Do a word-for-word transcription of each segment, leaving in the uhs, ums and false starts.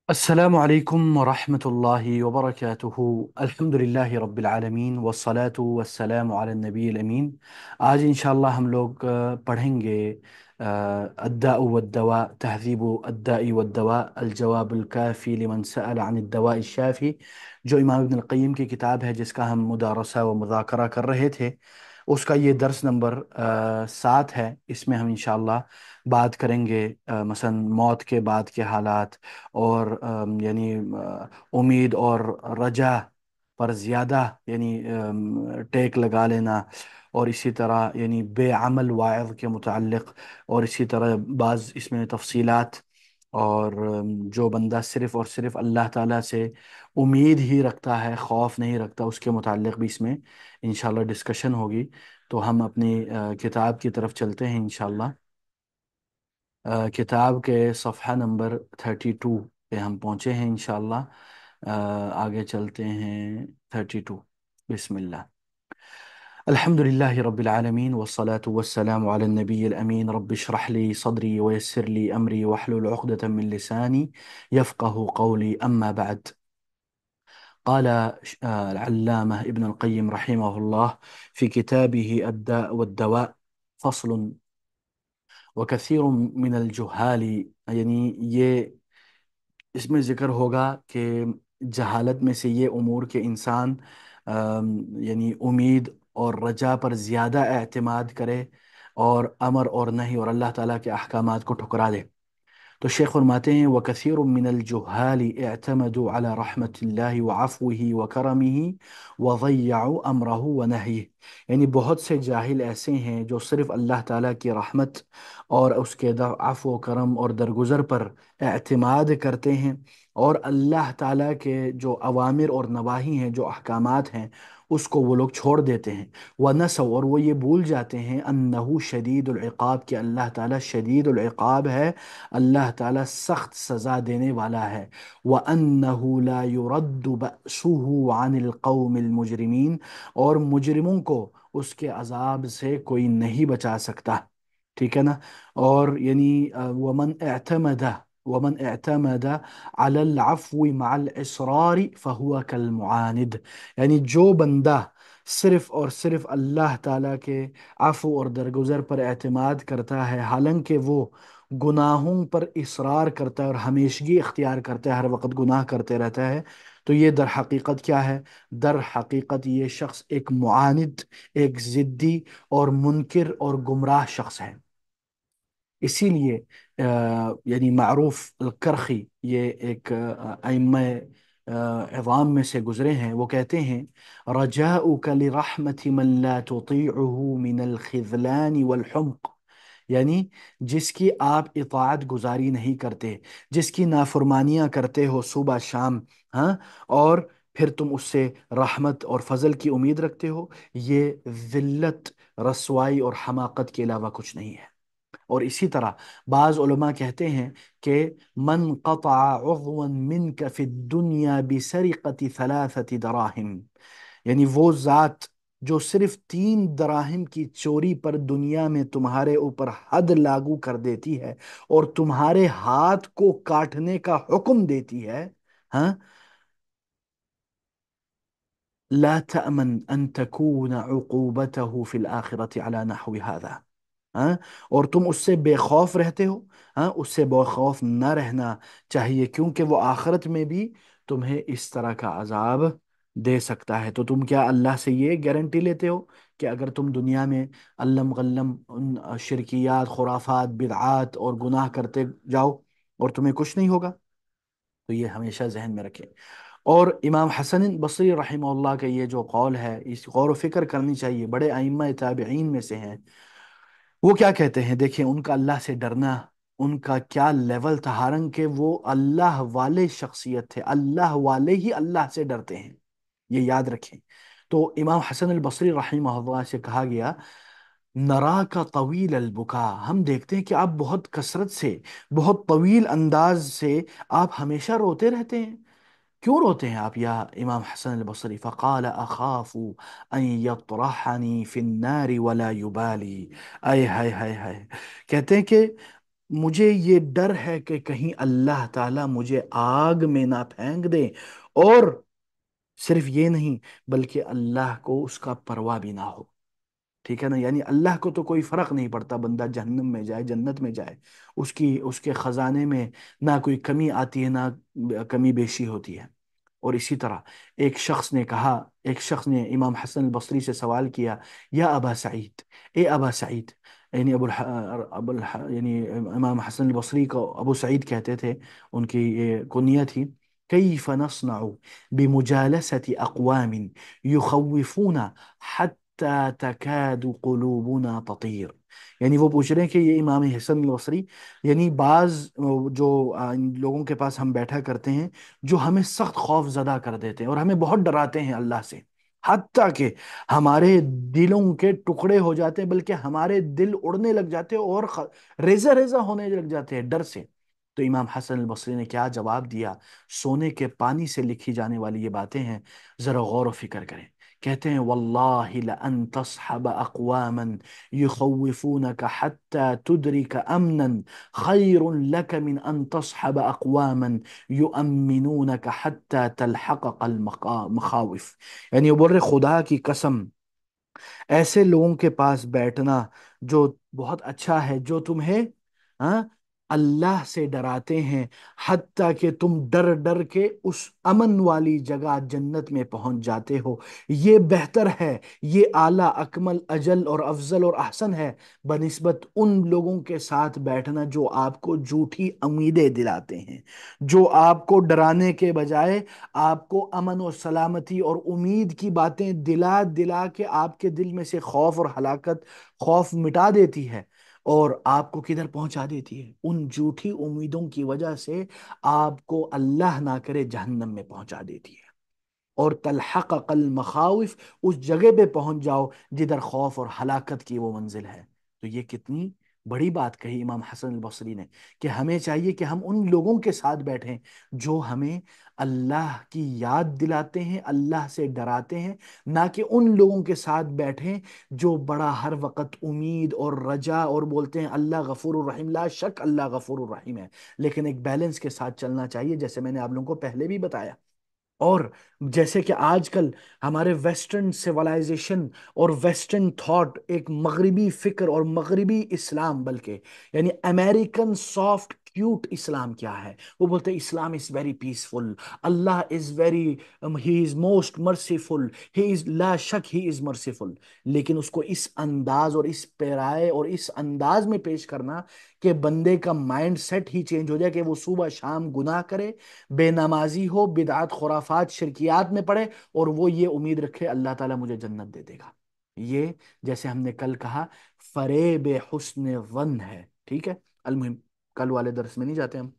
السلام عليكم ورحمة الله وبركاته الحمد لله رب العالمین والصلاة والسلام على النبی الامین۔ آج انشاءاللہ ہم لوگ آ، پڑھیں گے آ، الداء والدواء تہذیب الداء والدواء الجواب الکافی لمن سأل عن الدواء الشافی، جو امام ابن القیم کی کتاب ہے جس کا ہم مدارسہ و مذاکرہ کر رہے تھے۔ اس کا یہ درس نمبر آ، سات ہے۔ اس میں ہم انشاءاللہ بات کریں گے آ، مثلا موت کے بعد کے حالات، اور ام، یعنی آ، امید اور رجا پر زیادہ یعنی ام، ٹیک لگا لینا، اور اسی طرح یعنی بے عمل واعظ کے متعلق، اور اسی طرح بعض اس میں تفصیلات، اور ام، جو بندہ صرف اور صرف اللہ تعالیٰ سے امید ہی رکھتا ہے، خوف نہیں رکھتا، اس کے متعلق بھی اس میں انشاءاللہ ڈسکشن ہوگی۔ تو ہم اپنی آ، کتاب کی طرف چلتے ہیں انشاءاللہ۔ آ، کتاب کے صفحہ نمبر تھرٹی ٹو پہ ہم پہنچے ہیں انشاءاللہ۔ آ، آگے چلتے ہیں تھرٹی ٹو۔ بسم اللہ۔ الحمد لله رب العالمين والصلاة والسلام على النبي الأمين رب اشرح لي صدري ويسر لي أمري واحلل عقدة من لساني يفقه قولي، أما بعد. قال آه، العلامة ابن القيم رحمه الله في كتابه الداء والدواء فصل: وكثير من الجهال، یعنی یہ اس میں ذکر ہوگا کہ جہالت میں سے یہ امور کے انسان آم، یعنی امید اور رجا پر زیادہ اعتماد کرے، اور امر اور نہیں اور اللہ تعالیٰ کے احکامات کو ٹھکرا دے۔ تو شیخ فرماتے ہیں وَكَثِيرٌ مِّنَ الْجُهَّالِ اعْتَمَدُوا عَلَى رَحْمَةِ اللَّهِ وَعَفْوِهِ وَكَرَمِهِ وَضَيَّعُوا أَمْرَهُ وَنَهْيِهِ، یعنی بہت سے جاہل ایسے ہیں جو صرف اللہ تعالیٰ کی رحمت اور اس کے در- عفو و کرم اور درگزر پر اعتماد کرتے ہیں، اور اللہ تعالیٰ کے جو اوامر اور نواہی ہیں، جو احکامات ہیں، اس کو وہ لوگ چھوڑ دیتے ہیں۔ وَنَسَوا، اور وہ یہ بھول جاتے ہیں، أَنَّهُ شدید العقاب، کہ اللہ تعالیٰ شدید العقاب ہے، اللہ تعالیٰ سخت سزا دینے والا ہے۔ وَأَنَّهُ لَا يُرَدُّ بَأْسُهُ عَنِ الْقَوْمِ الْمُجْرِمِينَ، اور مجرموں کو اس کے عذاب سے کوئی نہیں بچا سکتا۔ ٹھیک ہے نا؟ اور یعنی آ، وَمَنْ اعتمد ومن اعتمد على العفو مع الإصرار فهو كالمعاند، یعنی جو بندہ صرف اور صرف اللہ تعالیٰ کے عفو اور درگزر پر اعتماد کرتا ہے، حالانکہ وہ گناہوں پر اصرار کرتا ہے اور ہمیشگی اختیار کرتا ہے، ہر وقت گناہ کرتے رہتا ہے، تو یہ در حقیقت کیا ہے؟ در حقیقت یہ شخص ایک معاند، ایک ضدی اور منکر اور گمراہ شخص ہے۔ اسی لیے آ، یعنی معروف الکرخی، یہ ایک آ، ائمہ آ، عظام میں سے گزرے ہیں، وہ کہتے ہیں رجاؤک لرحمت من لا تطیعه من الخذلان والحمق، یعنی جس کی آپ اطاعت گزاری نہیں کرتے، جس کی نافرمانیاں کرتے ہو صبح شام، ہاں، اور پھر تم اس سے رحمت اور فضل کی امید رکھتے ہو، یہ ذلت، رسوائی اور حماقت کے علاوہ کچھ نہیں ہے۔ اور اسی طرح بعض علماء کہتے ہیں کہ من قطع عضوا منك في الدنيا بسرقة ثلاثة دراهم، یعنی وہ ذات جو صرف تین دراہم کی چوری پر دنیا میں تمہارے اوپر حد لاگو کر دیتی ہے اور تمہارے ہاتھ کو کاٹنے کا حکم دیتی ہے، ہاں، لا تأمن أن تكون عقوبته في الآخرة على نحو هذا، ہاں، اور تم اس سے بے خوف رہتے ہو، ہاں، اس سے بے خوف نہ رہنا چاہیے، کیونکہ وہ آخرت میں بھی تمہیں اس طرح کا عذاب دے سکتا ہے۔ تو تم کیا اللہ سے یہ گارنٹی لیتے ہو کہ اگر تم دنیا میں علم غلم ان شرکیات، خرافات، بدعات اور گناہ کرتے جاؤ اور تمہیں کچھ نہیں ہوگا؟ تو یہ ہمیشہ ذہن میں رکھیں۔ اور امام حسن بصری رحمہ اللہ کا یہ جو قول ہے، اس غور و فکر کرنی چاہیے، بڑے ائمہ تابعین میں سے ہیں۔ وہ کیا کہتے ہیں؟ دیکھیں ان کا اللہ سے ڈرنا، ان کا کیا لیول تھا، حالانکہ وہ اللہ والے شخصیت تھے، اللہ والے ہی اللہ سے ڈرتے ہیں، یہ یاد رکھیں۔ تو امام حسن البصری رحمہ اللہ سے کہا گیا نرا کا طویل البکا، ہم دیکھتے ہیں کہ آپ بہت کثرت سے، بہت طویل انداز سے آپ ہمیشہ روتے رہتے ہیں، کیوں روتے ہیں آپ یا امام حسن البصری؟ فقال اخاف ان یطرحنی فی النار ولا یبالی، اے ہائے ہائے ہائے، کہتے ہیں کہ مجھے یہ ڈر ہے کہ کہیں اللہ تعالیٰ مجھے آگ میں نہ پھینک دے، اور صرف یہ نہیں بلکہ اللہ کو اس کا پرواہ بھی نہ ہو۔ ٹھیک ہے نا، یعنی اللہ کو تو کوئی فرق نہیں پڑتا، بندہ جہنم میں جائے جنت میں جائے، اس کی اس کے خزانے میں نہ کوئی کمی آتی ہے نہ کمی بیشی ہوتی ہے۔ اور اسی طرح ایک شخص نے کہا، ایک شخص نے امام حسن البصری سے سوال کیا، یا ابا سعید، اے ابا سعید، یعنی ابو الح... ابو الح... یعنی امام حسن البصری کو ابو سعید کہتے تھے، ان کی یہ کنیہ تھی، کیف نصنع بمجالسة اقوام یخوفون حتى تكاد قلوبنا تطیر۔ یعنی وہ پوچھ رہے ہیں کہ یہ امام حسن البصری، یعنی بعض جو آ، ان لوگوں کے پاس ہم بیٹھا کرتے ہیں جو ہمیں سخت خوف زدہ کر دیتے ہیں اور ہمیں بہت ڈراتے ہیں اللہ سے، حتیٰ کہ ہمارے دلوں کے ٹکڑے ہو جاتے ہیں، بلکہ ہمارے دل اڑنے لگ جاتے ہیں اور خ- ریزہ ریزہ ہونے لگ جاتے ہیں ڈر سے۔ تو امام حسن البصری نے کیا جواب دیا؟ سونے کے پانی سے لکھی جانے والی یہ باتیں ہیں، ذرا غور و فکر کریں۔ کہتے ہیں واللہ لأن تصحب اقواما يخوفونك حتى تدرك امنا خير لك من ان تصحب اقواما یؤمنونک حتی تلحقق المخاوف۔ یعنی وہ بول رہے خدا کی قسم، ایسے لوگوں کے پاس بیٹھنا جو بہت اچھا ہے، جو تمہیں ہاں اللہ سے ڈراتے ہیں، حتیٰ کہ تم ڈر ڈر کے اس امن والی جگہ جنت میں پہنچ جاتے ہو، یہ بہتر ہے، یہ اعلیٰ اکمل اجل اور افضل اور احسن ہے بنسبت ان لوگوں کے ساتھ بیٹھنا جو آپ کو جھوٹی امیدیں دلاتے ہیں، جو آپ کو ڈرانے کے بجائے آپ کو امن اور سلامتی اور امید کی باتیں دلا دلا کے آپ کے دل میں سے خوف اور ہلاکت، خوف مٹا دیتی ہے، اور آپ کو کدھر پہنچا دیتی ہے؟ ان جھوٹی امیدوں کی وجہ سے آپ کو اللہ نہ کرے جہنم میں پہنچا دیتی ہے، اور تلحقق المخاوف، اس جگہ پہ پہنچ جاؤ جدھر خوف اور ہلاکت کی وہ منزل ہے۔ تو یہ کتنی بڑی بات کہی امام حسن البصری نے، کہ ہمیں چاہیے کہ ہم ان لوگوں کے ساتھ بیٹھیں جو ہمیں اللہ کی یاد دلاتے ہیں، اللہ سے ڈراتے ہیں، نہ کہ ان لوگوں کے ساتھ بیٹھیں جو بڑا ہر وقت امید اور رجا اور بولتے ہیں اللہ غفور الرحیم۔ لا شک اللہ غفور الرحیم ہے، لیکن ایک بیلنس کے ساتھ چلنا چاہیے، جیسے میں نے آپ لوگوں کو پہلے بھی بتایا۔ اور جیسے کہ آج کل ہمارے ویسٹرن سیولائزیشن اور ویسٹرن تھاٹ، ایک مغربی فکر اور مغربی اسلام، بلکہ یعنی امریکن سافٹ کیوٹ اسلام کیا ہے؟ وہ بولتے ہیں Islam is very peaceful, Allah is very, he is most merciful, he is, لا شک ہی از مرسیفل، لیکن اس کو اس انداز اور اس پیرائے اور اس انداز میں پیش کرنا کہ بندے کا مائنڈ سیٹ ہی چینج ہو جائے، کہ وہ صبح شام گناہ کرے، بے نمازی ہو، بدعات خرافات شرکیات میں پڑے، اور وہ یہ امید رکھے اللہ تعالیٰ مجھے جنت دے دے گا۔ یہ جیسے ہم نے کل کہا فریب حسن ظن ہے، ٹھیک ہے؟ المہم کل والے درس میں نہیں جاتے ہم۔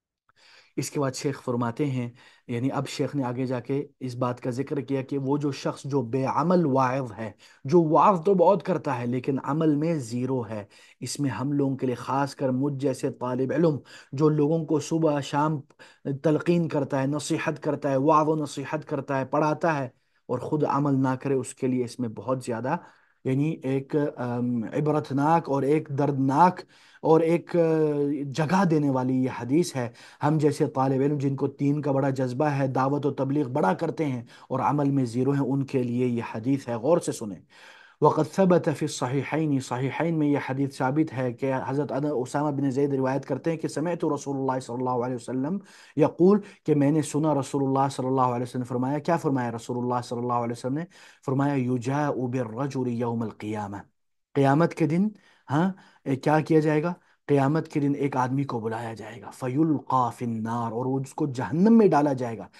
اس کے بعد شیخ فرماتے ہیں، یعنی اب شیخ نے آگے جا کے اس بات کا ذکر کیا کہ وہ جو شخص جو بے عمل واعظ ہے، جو واعظ تو بہت کرتا ہے لیکن عمل میں زیرو ہے، اس میں ہم لوگوں کے لیے، خاص کر مجھ جیسے طالب علم جو لوگوں کو صبح شام تلقین کرتا ہے، نصیحت کرتا ہے، وعظ و نصیحت کرتا ہے، پڑھاتا ہے، اور خود عمل نہ کرے، اس کے لیے اس میں بہت زیادہ یعنی ایک ام، عبرتناک اور ایک دردناک اور ایک آ، جگہ دینے والی یہ حدیث ہے۔ ہم جیسے طالب علم جن کو دین کا بڑا جذبہ ہے، دعوت و تبلیغ بڑا کرتے ہیں اور عمل میں زیرو ہیں، ان کے لیے یہ حدیث ہے، غور سے سنیں۔ وقد ثبت فی الصحیحین، صحیحین میں یہ حدیث ثابت ہے کہ حضرت اسامہ بن زید روایت کرتے ہیں کہ سمعت رسول اللہ صلی اللہ علیہ وسلم یقول، کہ میں نے سنا رسول اللہ صلی اللہ علیہ وسلم نے فرمایا، کیا فرمایا رسول اللہ صلی اللہ علیہ وسلم نے؟ فرمایا یجاء بالرجل یوم القیامہ، قیامت کے دن، ہاں اے کیا کیا جائے گا؟ قیامت کے دن ایک آدمی کو بلایا جائے گا، فیلقا فی النار، اور وہ اس کو جہنم میں ڈالا جائے گا،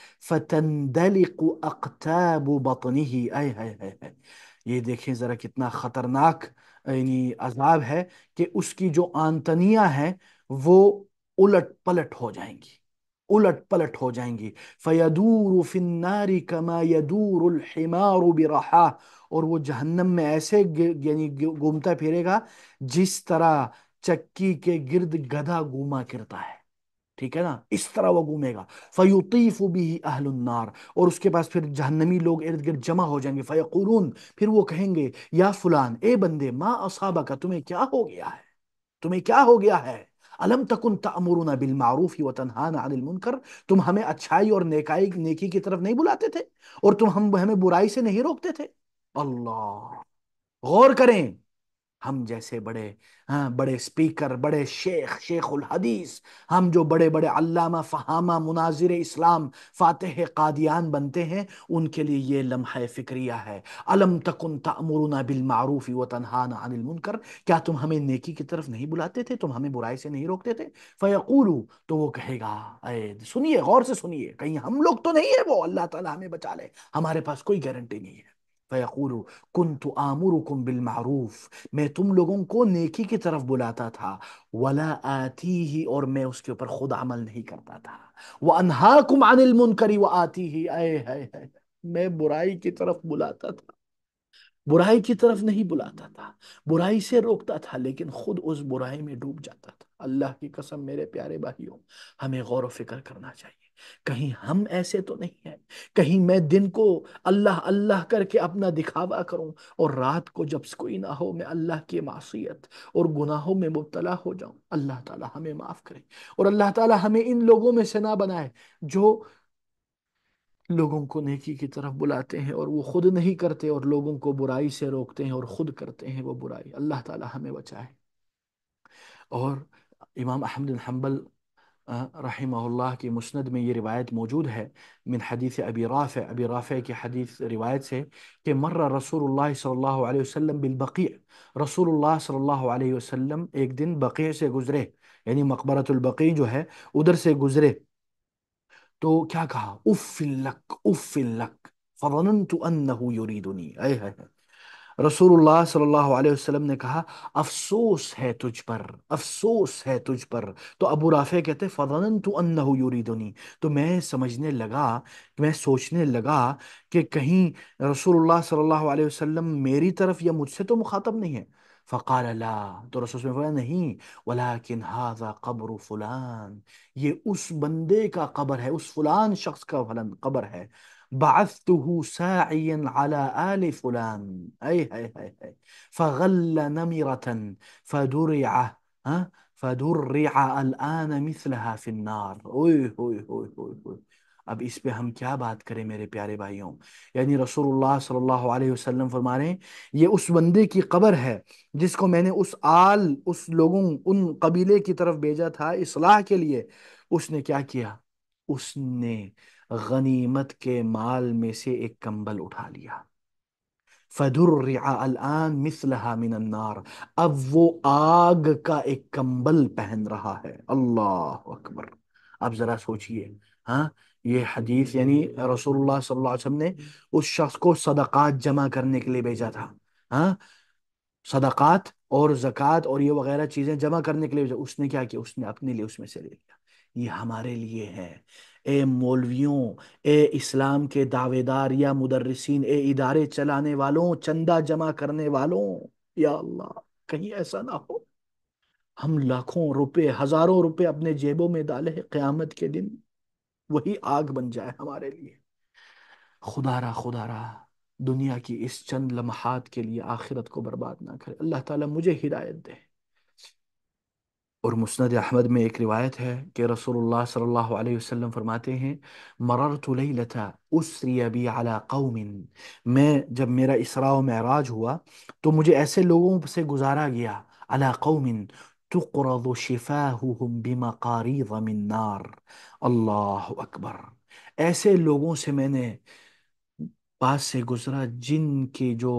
فتندلق اقتاب بطنہ، اے ہے ہے ہے، یہ دیکھیں ذرا کتنا خطرناک یعنی عذاب ہے، کہ اس کی جو آنتنیاں ہیں وہ الٹ پلٹ ہو جائیں گی، الٹ پلٹ ہو جائیں گی، فیدور فی النار کما یدور الحمار برحا، اور وہ جہنم میں ایسے گ- یعنی گ- گھومتا پھرے گا جس طرح چکی کے گرد گدھا گھوما کرتا ہے، ٹھیک ہے نا؟ اس طرح وہ گھومے گا، فیطیف به اہل النار، اور اس کے پاس پھر جہنمی لوگ ارد گرد جمع ہو جائیں گے، فیقولون، پھر وہ کہیں گے یا فلان، اے بندے، ما اصابک، تمہیں کیا ہو گیا ہے، تمہیں کیا ہو گیا ہے؟ अलम तकुन तअमुरुना बिल मारूफ व तनहाना अनिल मुनकर, तुम हमें अच्छाई और नेकाई नेकी की तरफ नहीं बुलाते थे और तुम हम हमें बुराई से नहीं रोकते थे। अल्लाह, गौर करें, हम जैसे बड़े, हाँ, बड़े स्पीकर, बड़े शेख, शेखुल हदीस, हम जो बड़े बड़े अल्लामा फहामा मुनाजिर इस्लाम फातिह कादियान बनते हैं, उनके लिए ये लम्हा फिक्रिया है। अलम तकुन तअमुरुना बिल मारूफ व तनहाना अनिल मुनकर, क्या तुम हमें नेकी की तरफ नहीं बुलाते थे, तुम हमें बुराई से नहीं रोकते थे। फयकूलू, तो वो कहेगा, अरे सुनिए, गौर से सुनिए, कहीं हम लोग तो नहीं है वो, अल्लाह ताला हमें बचा ले, हमारे पास कोई गारंटी नहीं है। फयकूलू कुन्तु आमुरुकुम बिल मारूफ, मैं तुम लोगों को नेकी की तरफ बुलाता था, वला आती ही, और मैं उसके ऊपर खुद अमल नहीं करता था। वह अनहाकुम अनिल मुनकरी व आती ही, आए हाय हाय, मैं बुराई की तरफ बुलाता था, बुराई की तरफ नहीं बुलाता था, बुराई से रोकता था, लेकिन खुद उस बुराई में डूब जाता था। अल्लाह की कसम मेरे प्यारे भाइयों, हमें गौर व फिक्र करना चाहिए, कहीं हम ऐसे तो नहीं है, कहीं मैं दिन को अल्लाह अल्लाह करके अपना दिखावा करूं और रात को जब कोई ना हो मैं अल्लाह की मासियत और गुनाहों में मुब्तला हो जाऊं। अल्लाह ताला हमें माफ करे और अल्लाह ताला हमें इन लोगों में से ना बनाए जो लोगों को नेकी की तरफ बुलाते हैं और वो खुद नहीं करते, और लोगों को बुराई से रोकते हैं और खुद करते हैं वो बुराई। अल्लाह ताला हमें बचाए। और इमाम अहमद बिन हम्बल रहिमहुल्लाह की मुस्नद में ये रिवायत मौजूद है, मिन हदीस अबी राफ़े, अबी राफ़े की हदीस रिवायत से, कि मर्रा रसूलुल्लाह सल्लल्लाहु अलैहि वसल्लम बिल बक़ी, रसूलुल्लाह सल्लल्लाहु अलैहि वसल्लम एक दिन बक़ी से गुजरे, यानी मकबरतुल बक़ी जो है उधर से गुजरे, तो क्या कहा, उफ़्फ़िल्लक उफ़्फ़िल्लक फ़ज़नन्तु अन्नहु युरीदुनी, ऐ है रसूलुल्लाह सल्लल्लाहु अलैहि वसल्लम ने कहा, अफसोस है तुझ पर, अफसोस है तुझ पर। तो अबू राफे कहते फज़नन्तु अन्नहु युरीदुनी, तो मैं समझने लगा, मैं सोचने लगा कि कहीं रसूलुल्लाह सल्लल्लाहु अलैहि वसल्लम मेरी तरफ या मुझसे तो मुखातब नहीं है। फ़क़ाल ला, तो रसूल ने फरमाया नहीं, वलाकिन हाज़ा क़ब्र फुलान, ये उस बंदे का कब्र है, उस फलान शख्स का फलन कब्र है। बअस्तुहु साइयन अला आले फुलान, ऐ है है है फगल्ल नमिरतन फदुरिआ, हाँ, फदुर्रिआ अलआन मिसलहा फिन्नार। ओए होए होए होए होए, अब इस पे हम क्या बात करें मेरे प्यारे भाइयों। यानी रसूलुल्लाह सल्लल्लाहु अलैहि वसल्लम फरमा रहे हैं, ये उस बंदे की कब्र है जिसको मैंने उस आल, उस लोगों, उन कबीले की तरफ भेजा था इस्लाह के लिए। उसने क्या किया, उसने गनीमत के माल में से एक कंबल उठा लिया, फदुर्रिआ अलआन मिसलहा मिनन्नार, अब वो आग का एक कंबल पहन रहा है। अल्लाह अकबर। अब जरा सोचिए, हाँ, ये हदीस यानी रसूलुल्लाह सल्लल्लाहु अलैहि वसल्लम ने उस शख्स को सदकात जमा करने के लिए भेजा था, हाँ, सदकात और ज़कात और ये वगैरह चीजें जमा करने के लिए भेजा। उसने क्या किया, उसने अपने लिए उसमें से ले लिया। ये हमारे लिए है। ए मौलवियों, ए इस्लाम के दावेदार या मुदर्रिसीन, ए इदारे चलाने वालों, चंदा जमा करने वालों, या अल्लाह, कहीं ऐसा ना हो हम लाखों रुपए, हजारों रुपए अपने जेबों में डाले हैं, क़यामत के दिन वही आग बन जाए हमारे लिए। खुदारा खुदारा, दुनिया की इस चंद लम्हात के लिए आखिरत को बर्बाद ना करे। अल्लाह ताला मुझे हिदायत दे। और मुस्नद अहमद में एक रिवायत है कि रसूलुल्लाह सल्लल्लाहु अलैहि वसल्लम फरमाते हैं, मररतु लैलता उसरिया बी अला कौमिन, मैं जब मेरा इसरा व मेराज हुआ तो मुझे ऐसे लोगों से गुजारा गया, अला कौमिन तुक़रदु शिफाहुहुम बिमक़ारीज़ मिन नार। अल्लाह अकबर, ऐसे लोगों से मैंने पास से गुजरा जिनके जो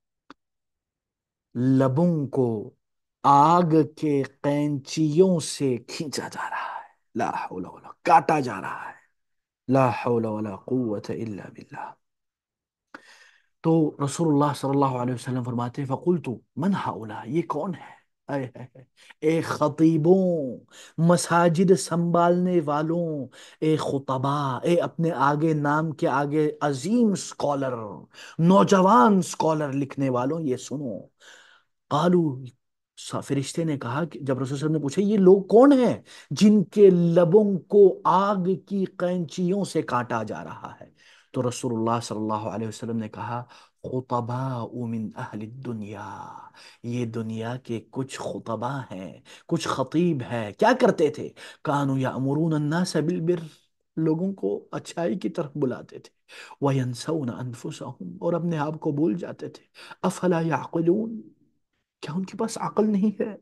लबों को आग के कैंचियों से खींचा जा रहा है, ला हौला वला, काटा जा रहा है, ला हौला वला कुव्वत इल्ला बिल्लाह। तो रसूलुल्लाह सल्लल्लाहु अलैहि वसल्लम फरमाते हैं, फ़कुल्तु मन हाउला, ये कौन है। आए है, है। ए खतीबों, मसाजिद संभालने वालों, ए खुतबा, ए अपने आगे नाम के आगे अजीम स्कॉलर, नौजवान स्कॉलर लिखने वालों, ये सुनो। कालू, फरिश्ते ने कहा कि जब रसूल सल्लल्लाहु अलैहि वसल्लम ने पूछा ये लोग कौन हैं जिनके लबों को आग की कैंचियों से काटा जा रहा है, तो रसूलुल्लाह सल्लल्लाहु अलैहि वसल्लम ने कहा, خطباء من اہل الدنیا، یہ دنیا کے کچھ خطبہ ہیں، کچھ خطیب ہیں، کیا کرتے تھے؟ کانوا یامرون الناس بالبر، لوگوں کو اچھائی کی طرف بلاتے تھے، وینسون انفسهم، اور اپنے آپ کو بھول جاتے تھے، افلا یعقلون، کیا ان کے پاس عقل نہیں ہے؟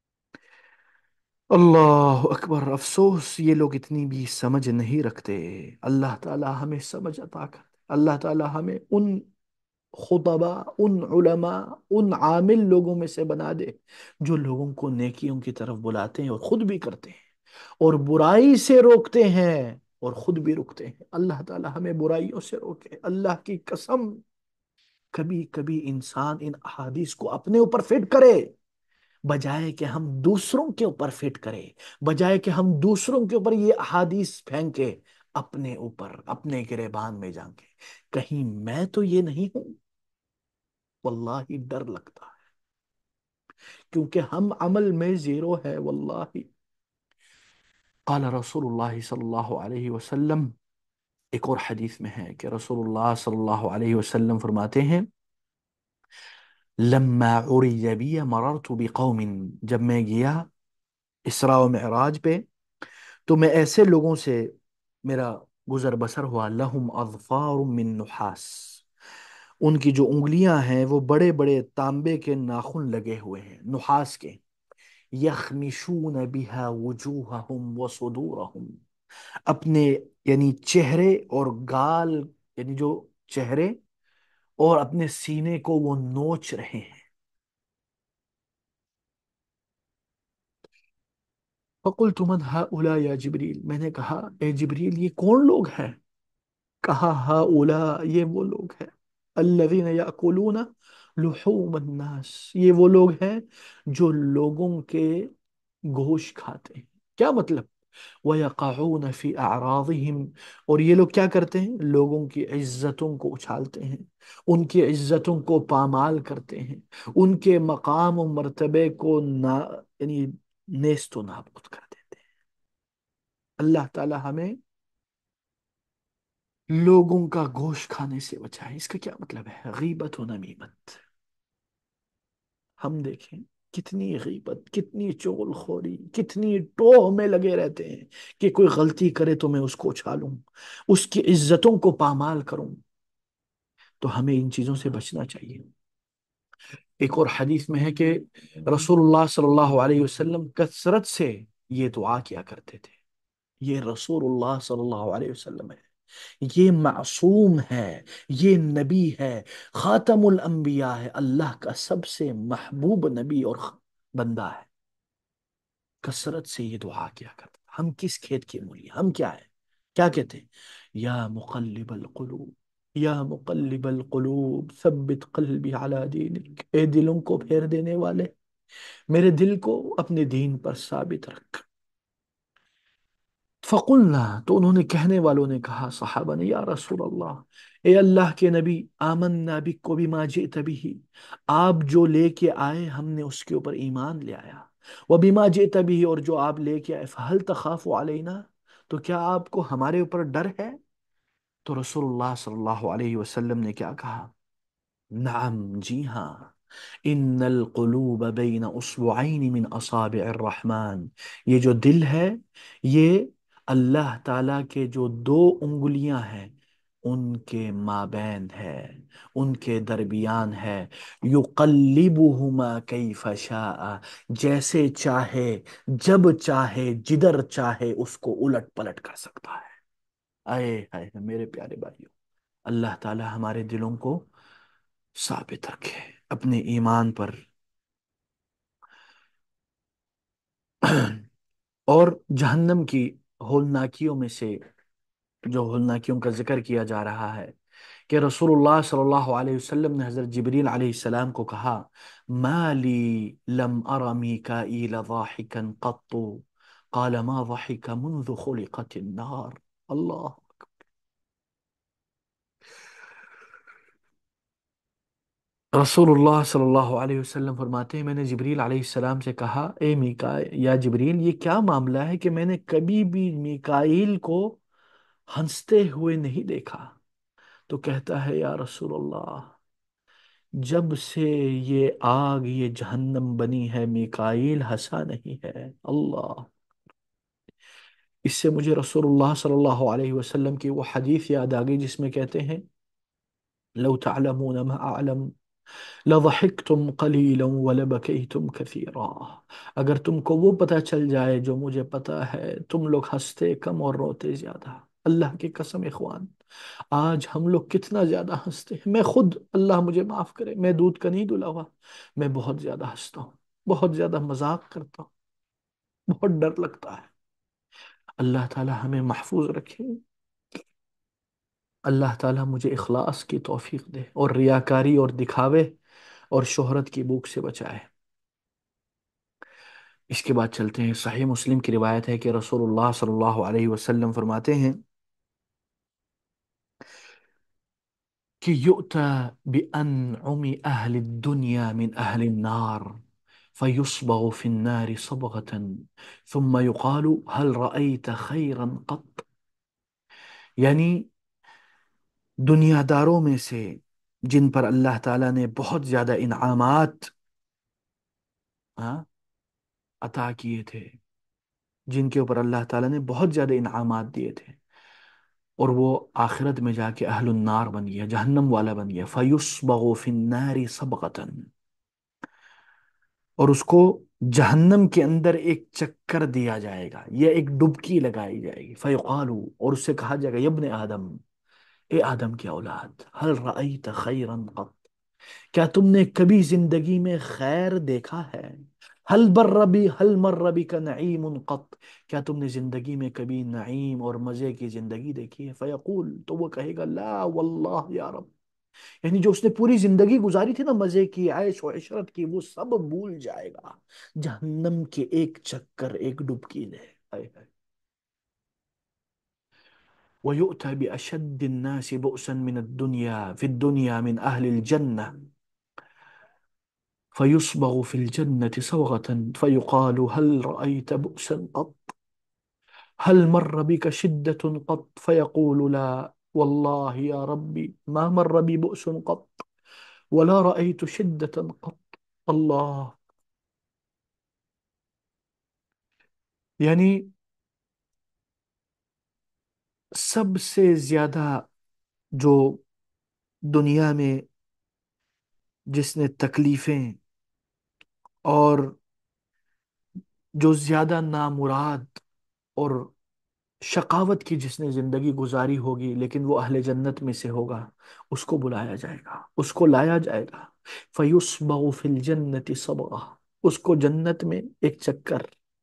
اللہ اکبر، افسوس یہ لوگ اتنی بھی سمجھ نہیں رکھتے۔ اللہ تعالی ہمیں سمجھ عطا کر، اللہ تعالی ہمیں ان خطبہ، ان علماء، ان عامل لوگوں میں سے بنا دے جو لوگوں کو نیکیوں کی طرف بلاتے ہیں اور خود بھی کرتے ہیں، اور برائی سے روکتے ہیں اور خود بھی رکتے ہیں۔ اللہ تعالی ہمیں برائیوں سے روکے۔ اللہ کی قسم، کبھی کبھی انسان ان احادیث کو اپنے اوپر فٹ کرے، بجائے کہ ہم دوسروں کے اوپر فٹ کرے، بجائے کہ ہم دوسروں کے اوپر یہ احادیث پھینکے، اپنے اوپر، اپنے گریبان میں جا کے کہیں میں تو یہ نہیں ہوں۔ واللہ ڈر لگتا ہے، کیونکہ ہم عمل میں زیرو ہے واللہ۔ قال رسول اللہ صلی اللہ علیہ وسلم، ایک اور حدیث میں ہے کہ رسول اللہ صلی اللہ علیہ وسلم فرماتے ہیں، لما عرج بی مررت بقوم، جب میں گیا اسراء و معراج پہ تو میں ایسے لوگوں سے میرا گزر بسر ہوا، لہم اظفار من نحاس، ان کی جو انگلیاں ہیں وہ بڑے بڑے تانبے کے ناخن لگے ہوئے ہیں، نحاس کے، یخمشون بها وجوہہم وصدورہم، اپنے یعنی چہرے اور گال، یعنی جو چہرے اور اپنے سینے کو وہ نوچ رہے ہیں۔ فقلت من هؤلاء یا جبریل، میں نے کہا اے جبریل یہ کون لوگ ہیں؟ کہا ہؤلاء، یہ وہ لوگ ہیں، الذین یأکلون لحوم الناس، یہ وہ لوگ ہیں جو لوگوں کے گوشت کھاتے ہیں۔ کیا مطلب؟ وَيَقَعُونَ فِي أَعْرَاضِهِمْ، اور یہ لوگ کیا کرتے ہیں؟ لوگوں کی عزتوں کو اچھالتے ہیں، ان کی عزتوں کو پامال کرتے ہیں، ان کے مقام و مرتبے کو نا یعنی نیست و نابود کر دیتے ہیں۔ اللہ تعالی ہمیں لوگوں کا گوشت کھانے سے بچائے۔ اس کا کیا مطلب ہے؟ غیبت و نمیمت۔ ہم دیکھیں کتنی غیبت، کتنی چغل خوری، کتنی ٹوہ میں لگے رہتے ہیں کہ کوئی غلطی کرے تو میں اس کو اچھالوں، اس کی عزتوں کو پامال کروں۔ تو ہمیں ان چیزوں سے بچنا چاہیے۔ ایک اور حدیث میں ہے کہ رسول اللہ صلی اللہ علیہ وسلم کثرت سے یہ دعا کیا کرتے تھے۔ یہ رسول اللہ صلی اللہ علیہ وسلم ہے، یہ معصوم ہے، یہ نبی ہے، خاتم الانبیاء ہے، اللہ کا سب سے محبوب نبی اور بندہ ہے۔ کثرت سے یہ دعا کیا کرتا۔ ہم کس کھیت کی مولی، ہم کیا ہے؟ کیا کہتے ہیں؟ یا مقلب القلوب، یا مقلب القلوب ثبت قلبی علی دینک، اے دلوں کو پھیر دینے والے، میرے دل کو اپنے دین پر ثابت رکھ۔ فقلنا، تو انہوں نے، کہنے والوں نے کہا، صحابہ نے، یا رسول اللہ، اے اللہ کے نبی، آمنا بک بما جئت به، آپ جو لے کے آئے ہم نے اس کے اوپر ایمان لے آیا، وبما جئت به، اور جو آپ لے کے آئے، فہل تخاف علینا، تو کیا آپ کو ہمارے اوپر ڈر ہے؟ تو رسول اللہ صلی اللہ علیہ وسلم نے کیا کہا؟ نعم، جی ہاں، ان القلوب بین اصبعین من اصابع الرحمن، یہ جو دل ہے یہ اللہ تعالیٰ کے جو دو انگلیاں ہیں ان کے مابین ہے، ان کے درمیان ہے، یقلبہما کیف شاء، جیسے چاہے، جب چاہے، جدھر چاہے اس کو الٹ پلٹ کر سکتا ہے۔ اے ہائے میرے پیارے بھائیوں، اللہ تعالی ہمارے دلوں کو ثابت رکھے اپنے ایمان پر۔ اور جہنم کی ہولناکیوں میں سے، جو ہولناکیوں کا ذکر کیا جا رہا ہے، کہ رسول اللہ صلی اللہ علیہ وسلم نے حضرت جبریل علیہ السلام کو کہا، ما لی لم ار میکائیل ضاحکا قط، قال ما ضحک منذ خلقت النار۔ اللہ، رسول اللہ صلی اللہ علیہ وسلم فرماتے ہیں، میں نے جبریل علیہ السلام سے کہا، اے میکا یا جبریل، یہ کیا معاملہ ہے کہ میں نے کبھی بھی میکائیل کو ہنستے ہوئے نہیں دیکھا؟ تو کہتا ہے، یا رسول اللہ، جب سے یہ آگ یہ جہنم بنی ہے میکائیل ہنسا نہیں ہے۔ اللہ! اس سے مجھے رسول اللہ صلی اللہ علیہ وسلم کی وہ حدیث یاد آ گئی جس میں کہتے ہیں لو تعلمون ما اعلم لضحكتم قليلا ولبكيتم كثيرا۔ اگر تم کو وہ پتہ چل جائے جو مجھے پتا ہے، تم لوگ ہنستے کم اور روتے زیادہ۔ اللہ کی قسم اخوان، آج ہم لوگ کتنا زیادہ ہنستے ہیں۔ میں خود، اللہ مجھے معاف کرے، میں دودھ کا نہیں دھلا ہوا، میں بہت زیادہ ہنستا ہوں، بہت زیادہ مذاق کرتا ہوں، بہت ڈر لگتا ہے۔ اللہ تعالی ہمیں محفوظ رکھے، اللہ تعالی مجھے اخلاص کی توفیق دے اور ریاکاری اور دکھاوے اور شہرت کی بھوک سے بچائے۔ اس کے بعد چلتے ہیں، صحیح مسلم کی روایت ہے کہ رسول اللہ صلی اللہ علیہ وسلم فرماتے ہیں کہ یؤتى بأنعم أهل الدنيا من أهل النار فيصبغ في النار صبغة ثم يقال هل رأيت خيرا قط؟ یعنی دنیا داروں میں سے جن پر اللہ تعالیٰ نے بہت زیادہ انعامات ہاں عطا کیے تھے، جن کے اوپر اللہ تعالیٰ نے بہت زیادہ انعامات دیے تھے، اور وہ آخرت میں جا کے اہل النار بن گیا، جہنم والا بن گیا، فَيُصْبَغُ فِي النَّارِ صَبْغَةً، اور اس کو جہنم کے اندر ایک چکر دیا جائے گا، یہ ایک ڈبکی لگائی جائے گی، فَيُقَالُ، اور اس سے کہا جائے گا، یبن آدم، اے آدم کی اولاد، هل رأيت خیرا قط، کیا تم نے کبھی زندگی میں خیر دیکھا ہے؟ حل بر بی حل مر بی کا نعیم قط، کیا تم نے زندگی میں کبھی نعیم اور مزے کی زندگی دیکھی ہے؟ فیقول، تو وہ کہے گا لا واللہ یا رب، یعنی جو اس نے پوری زندگی گزاری تھی نا مزے کی، عیش و عشرت کی، وہ سب بھول جائے گا جہنم کے ایک چکر، ایک ڈبکی لے۔ ہائے ہائے۔ وَيُؤْتَى بِأَشَدِّ النَّاسِ بُؤْسًا مِنَ الدُّنْيَا فِي الدُّنْيَا مِنْ أَهْلِ الْجَنَّةِ فيصبغ في الجنة صبغة فيقال هل رأيت بؤسا قط؟ هل مر بك شدة قط؟ فيقول لا والله يا ربي ما مر بي بؤس قط ولا رأيت شدة قط۔ اللہ! یعنی سب سے زیادہ جو دنیا میں جس نے تکلیفیں اور جو زیادہ نامراد اور شقاوت کی جس نے زندگی گزاری ہوگی، لیکن وہ اہل جنت میں سے ہوگا، اس کو بلایا جائے گا، اس کو لایا جائے گا، فَيُصْبَغُ فِي الْجَنَّةِ صَبْغَةً، اس کو جنت میں ایک چکر،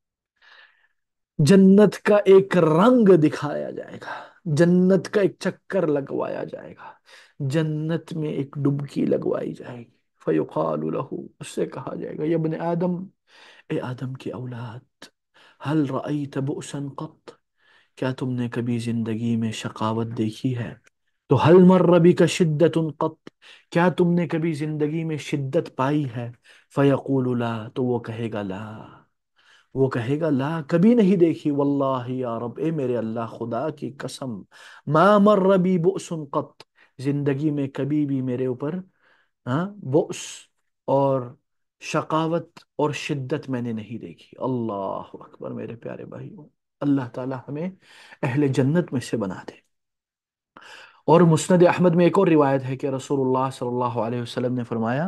جنت کا ایک رنگ دکھایا جائے گا، جنت کا ایک چکر لگوایا جائے گا، جنت میں ایک ڈبکی لگوائی جائے گی، فَيُقَالُ لَهُ، اس سے کہا جائے گا، یا ابن آدم، اے آدم کی اولاد، هل رأيت بؤسا قط، کیا تم نے کبھی زندگی میں شقاوت دیکھی ہے؟ تو حل مر بک شدت قط، کیا تم نے کبھی زندگی میں شدت پائی ہے؟ فیقول لا، تو وہ کہے گا لا، وہ کہے گا لا، کبھی نہیں دیکھی، واللہ یا رب، اے میرے اللہ، خدا کی قسم، ما مر بی بؤس قط، زندگی میں کبھی بھی میرے اوپر ہاں بؤس اور شقاوت اور شدت میں نے نہیں دیکھی۔ اللہ اکبر میرے پیارے بھائیوں، اللہ تعالی ہمیں اہل جنت میں سے بنا دے۔ اور مسند احمد میں ایک اور روایت ہے کہ رسول اللہ صلی اللہ علیہ وسلم نے فرمایا،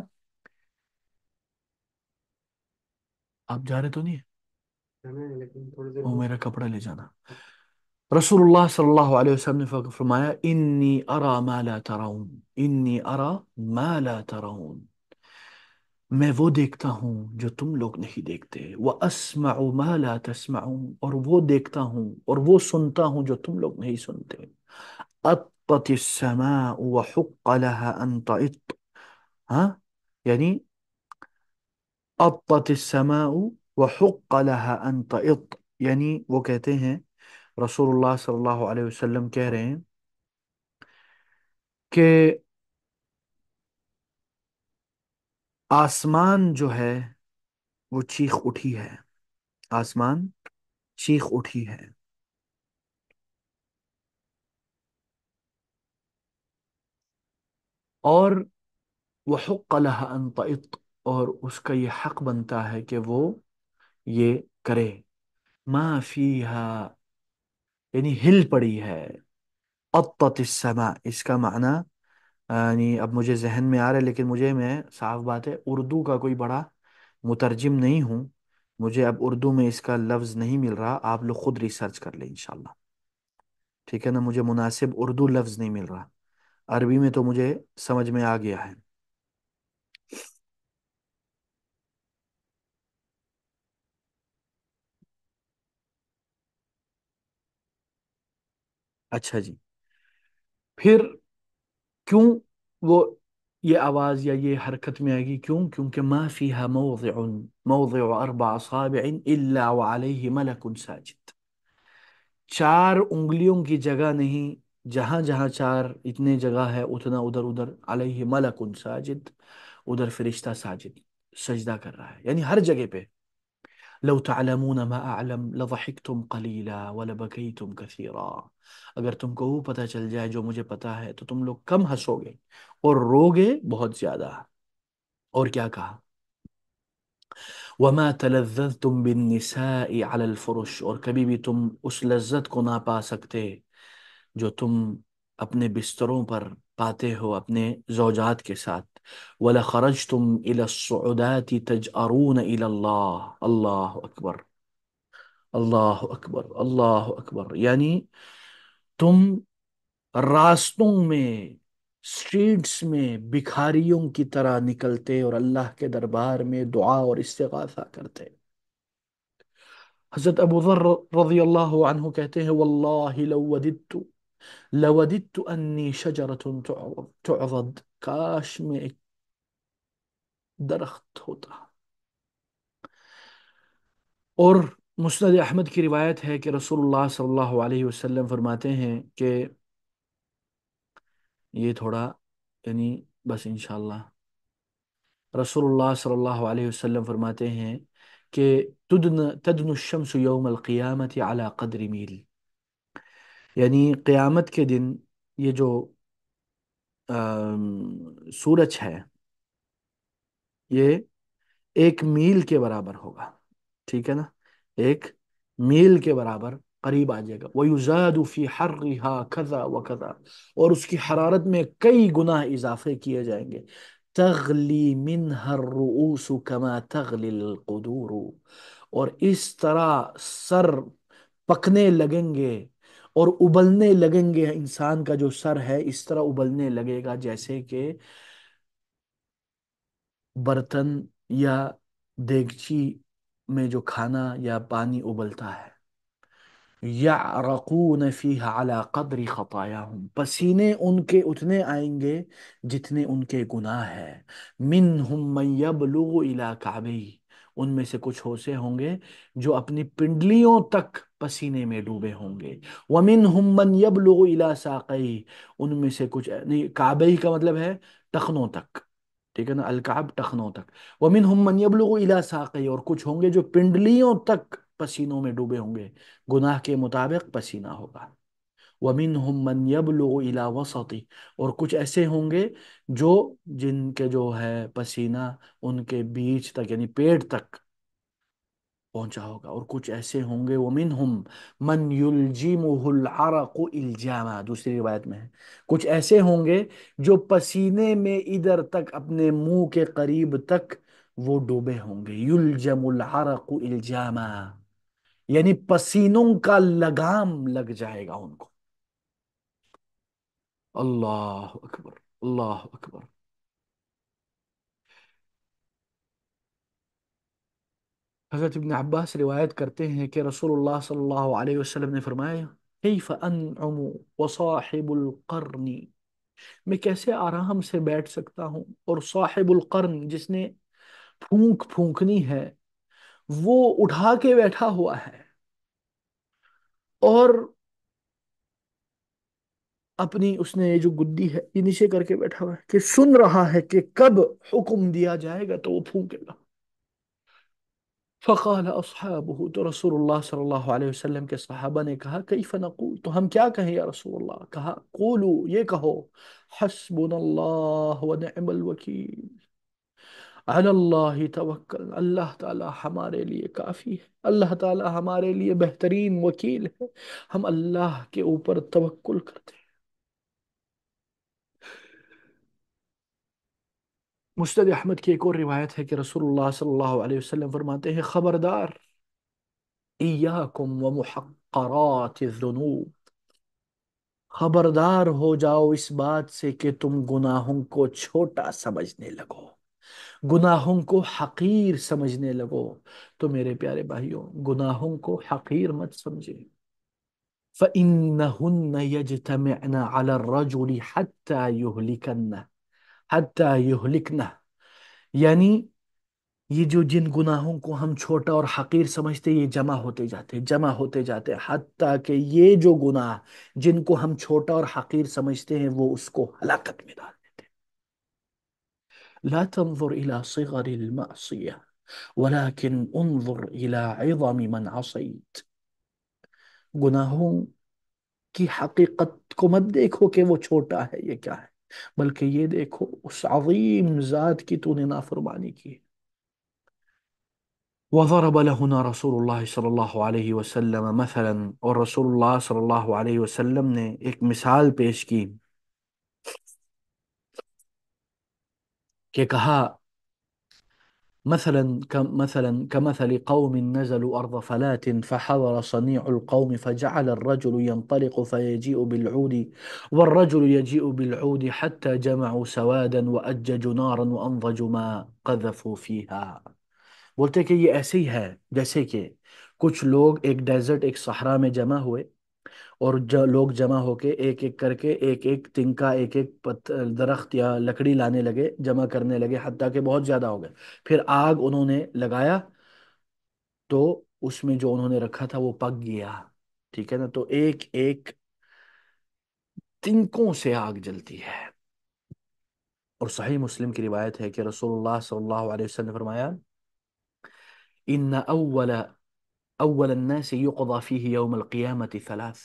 آپ جا رہے تو نہیں ہے؟ وہ میرا کپڑا لے جانا۔ رسول اللہ صلی اللہ علیہ وسلم نے فرمایا، انی ارا ما لا ترون، انی ارا ما لا ترون، میں وہ دیکھتا ہوں جو تم لوگ نہیں دیکھتے، وَأَسْمَعُ مَا لَا تَسْمَعُونَ، اور وہ دیکھتا ہوں اور وہ سنتا ہوں جو تم لوگ نہیں سنتے۔ اطت السماء وحق لها ان تئط، ہاں یعنی اطت السماء وحق لها ان تئط، یعنی وہ کہتے ہیں، رسول اللہ صلی اللہ علیہ وسلم کہہ رہے ہیں کہ آسمان جو ہے وہ چیخ اٹھی ہے، آسمان چیخ اٹھی ہے، اور वहुक्क लहा अन तइत, और उसका ये हक बनता है कि वो ये करे। मा फीहा, यानी हिल पड़ी है। अत्तत समा, इसका माना यानी अब मुझे जहन में आ रहा है, लेकिन मुझे, मैं साफ बात है उर्दू का कोई बड़ा मुतरजिम नहीं हूँ, मुझे अब उर्दू में इसका लफ्ज़ नहीं मिल रहा, आप लोग खुद रिसर्च कर लें इंशाल्लाह। ठीक है ना, मुझे मुनासिब उर्दू लफ्ज़ नहीं मिल रहा। अरबी में तो मुझे समझ में आ गया है। अच्छा जी, फिर क्यों वो ये आवाज़ या ये हरकत में आएगी, क्यों? क्योंकि मा फीहा मौज़िउन मौज़िउ अरबा असाबिइन इल्ला व अलैहि मलकुन साजिद, चार उंगलियों की जगह नहीं, जहां जहां चार इतने जगह है उतना उधर उधर अलैहि मलकुन साजिद, उधर फरिश्ता साजिद सजदा कर रहा है, यानी हर जगह पे। लव तअलमून मा अअलम लضحكتم قलीला वलबकैतुम कसीरा, अगर तुमको वो पता चल जाए जो मुझे पता है तो तुम लोग कम हंसोगे और रोगे बहुत ज्यादा। और क्या कहा? वमा तलज्जतुम बिन्निसाई अलल फुरुश, और कभी भी तुम उस लज्जत को ना पा सकते जो तुम अपने बिस्तरों पर पाते हो अपने ज़ौजात के साथ। वला खरजतुम इला सुउदाति तजअरून इलल्लाह, अल्लाह अकबर, अल्लाह अकबर, अल्लाह अकबर, यानी तुम रास्तों में, स्ट्रीट्स में भिखारियों की तरह निकलते और अल्लाह के दरबार में दुआ और इस्तिगासा करते। हजरत अबू ज़र रज़ी अल्लाह अन्हु कहते हैं, वल्लाहि लव वदित्तु लवदित्तु अन्नी शजरतुन तुअज़द, काश में एक दरख्त होता। और मुस्नद अहमद की रिवायत है कि रसूलुल्लाह सल्लल्लाहु अलैहि वसल्लम फरमाते हैं कि ये थोड़ा, यानी बस इंशाल्लाह, रसूलुल्लाह सल्लल्लाहु अलैहि वसल्लम फरमाते हैं कि तुदन तदनु शम्सु यौमल क़ियामति अला क़द्रि मील, यानी क़यामत के दिन ये जो अम, सूरज है ये एक मील के बराबर होगा। ठीक है ना, एक मील के बराबर करीब आ जाएगा। वयुजादु फी हर्रिहा कज़ा व कज़ा, और उसकी हरारत में कई गुना इजाफे किए जाएंगे। तगली मिनहर रुऊसु कमा तगलिल कुदूरु, और इस तरह सर पकने लगेंगे और उबलने लगेंगे, इंसान का जो सर है इस तरह उबलने लगेगा जैसे कि बर्तन या देगची में जो खाना या पानी उबलता है। यअरकून फीहा अला कद्रि खतायाहुम, पसीने उनके उतने आएंगे जितने उनके गुनाह है। मिनहुम मन यबलुगु इला काबी, उनमें से कुछ होसे होंगे जो अपनी पिंडलियों तक पसीने में डूबे होंगे। वमिनहुम मन यबलुगु इला साक़ई, उनमें से कुछ नहीं, काबई का मतलब है टखनों तक। ठीक है ना, अलकाब टखनों तक। वमिनहुम मन यबलुगु इला साक़ई, और कुछ होंगे जो पिंडलियों तक पसीनों में डूबे होंगे, गुनाह के मुताबिक पसीना होगा। वमिनहुम मन यबलुगु इला वसती, और कुछ ऐसे होंगे जो, जिनके जो है पसीना उनके बीच तक यानी पेट तक पहुंचा होगा। और कुछ ऐसे होंगे वमिनहुम मन युलजिमुहुल अरकु इल्जामा, दूसरी रिवायत में है, कुछ ऐसे होंगे जो पसीने में इधर तक अपने मुंह के करीब तक वो डूबे होंगे। युलजमुल अरकु इल्जामा, यानी पसीनों का लगाम लग जाएगा उनको। अल्लाह अकबर, अल्लाह अकबर। हजरत इब्न अब्बास रिवायत करते हैं कि रसूलुल्लाह सल्लल्लाहु अलैहि वसल्लम ने फरमाया, कैफ अनअमु व साहिबुल कर्नी, मैं कैसे आराम से बैठ सकता हूँ और साहिबुल कर्न, जिसने फूंक फूंकनी है वो उठा के बैठा हुआ है और अपनी उसने ये जो गुद्दी है ये नीचे करके बैठा हुआ है कि सुन रहा है कि कब हुक्म दिया जाएगा तो वो फूंकेगा। فقال اصحابہ، تو رسول اللہ صلی اللہ علیہ وسلم کے صحابہ نے کہا کیف نقول، تو ہم کیا کہیں یا رسول اللہ؟ کہا قولو، یہ کہو، حسبنا اللہ ونعم الوکیل، علی اللہ توکل، اللہ تعالی ہمارے لیے کافی ہے، اللہ تعالی ہمارے لیے بہترین وکیل ہے، ہم اللہ کے اوپر توکل کرتے ہیں۔ مسند احمد کی ایک اور روایت ہے کہ رسول اللہ صلی اللہ علیہ وسلم فرماتے ہیں خبردار، ایاکم ومحقرات الذنوب، خبردار ہو جاؤ اس بات سے کہ تم گناہوں کو چھوٹا سمجھنے لگو، گناہوں کو حقیر سمجھنے لگو۔ تو میرے پیارے بھائیوں، گناہوں کو حقیر مت سمجھے۔ فَإِنَّهُنَّ يَجْتَمِعْنَ عَلَى الرَّجُلِ حَتَّى يُهْلِكَنَّ حَتَّى يُهْلِكْنَ، یعنی یہ جو جن گناہوں کو ہم چھوٹا اور حقیر سمجھتے، یہ جمع ہوتے جاتے جمع ہوتے جاتے حتیٰ کہ یہ جو گناہ جن کو ہم چھوٹا اور حقیر سمجھتے ہیں وہ اس کو ہلاکت میں ڈال دیتے ہیں۔ لا تنظر الى صغر المعصیہ ولكن انظر الى عظم من عصیت، گناہوں کی حقیقت کو مت دیکھو کہ وہ چھوٹا ہے، یہ کیا ہے، بلکہ یہ دیکھو اس عظیم ذات کی تو نے نافرمانی کی۔ وضرب لهنا رسول اللہ صلی اللہ علیہ وسلم مثلا، اور رسول اللہ صلی اللہ علیہ وسلم نے ایک مثال پیش کی کہ کہا مثلا مثلا كمثل قوم نزلوا أرض فلاة فحضر صنيع القوم فجعل الرجل ينطلق فيجيء بالعود والرجل يجيء بالعود حتى جمعوا سوادا وأججوا نارا وأنضجوا ما قذفوا فيها۔ بولتے کہ یہ ایسے ہی ہے جیسے کہ کچھ لوگ ایک ڈیزرٹ، ایک صحرا میں جمع ہوئے، اور لوگ جمع ہو کے ایک ایک کر کے ایک ایک تنکا، ایک ایک درخت یا لکڑی لانے لگے، جمع کرنے لگے حتیٰ کہ بہت زیادہ ہو گئے۔ پھر آگ انہوں نے لگایا تو اس میں جو انہوں نے رکھا تھا وہ پک گیا، ٹھیک ہے نا، تو ایک ایک تنکوں سے آگ جلتی ہے۔ اور صحیح مسلم کی روایت ہے کہ رسول اللہ صلی اللہ علیہ وسلم نے فرمایا ان اول اول الناس يقضى فيه يوم القيامة ثلاث،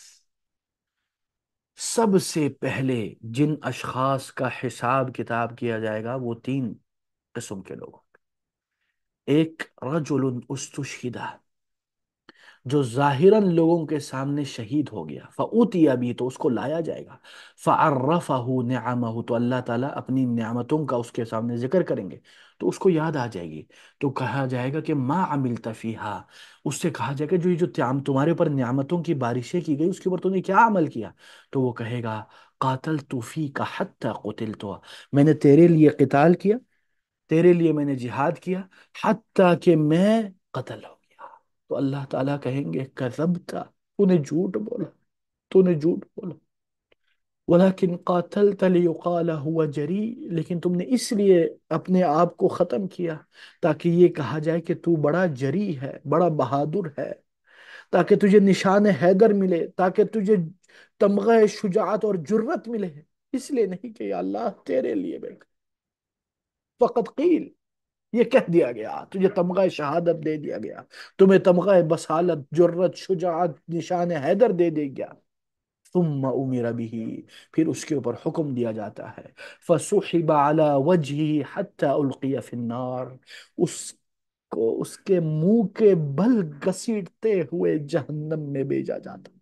سب سے پہلے جن اشخاص کا حساب کتاب کیا جائے گا وہ تین قسم کے لوگ، ایک رجل استشہدہ، جو ظاہراً لوگوں کے سامنے شہید ہو گیا، فَأُوتِيَ بِهِ، تو اس کو لایا جائے گا، فَعَرَّفَهُ نِعَمَهُ، تو اللہ تعالیٰ اپنی نعمتوں کا اس کے سامنے ذکر کریں گے تو اس کو یاد آ جائے گی، تو کہا جائے گا کہ مَا عَمِلْتَ فِيهَا، اس سے کہا جائے گا جو یہ جو تمہارے اوپر نعمتوں کی بارشیں کی گئی اس کے اوپر تو نے کیا عمل کیا؟ تو وہ کہے گا قَاتَلْتُ فِيكَ حَتَّى قُتِلْتُ، میں نے تیرے لیے قتال کیا، تیرے لیے میں نے جہاد کیا حتیٰ کہ میں قتل ہو گیا۔ تو اللہ تعالیٰ کہیں گے کذبتا، تو نے جھوٹ بولا، تو نے جھوٹ بولا، ولیکن قاتلت لیقال ہوا جری، لیکن تم نے اس لیے اپنے آپ کو ختم کیا تاکہ یہ کہا جائے کہ تو بڑا جری ہے، بڑا بہادر ہے، تاکہ تجھے نشان حیدر ملے، تاکہ تجھے تمغہ شجاعت اور جرت ملے، اس لیے نہیں کہ یا اللہ تیرے لیے میں فقط قیل، یہ کہہ دیا گیا، تجھے تمغہ شہادت دے دیا گیا، تمہیں تمغہ بصالت، جرت، شجاعت، نشان حیدر دے دے گیا۔ ثم امر به، پھر اس کے اوپر حکم دیا جاتا ہے، فسحب على وجهه حتى القي في النار، اس کو اس کے منہ کے بل گھسیٹتے ہوئے جہنم میں بھیجا جاتا۔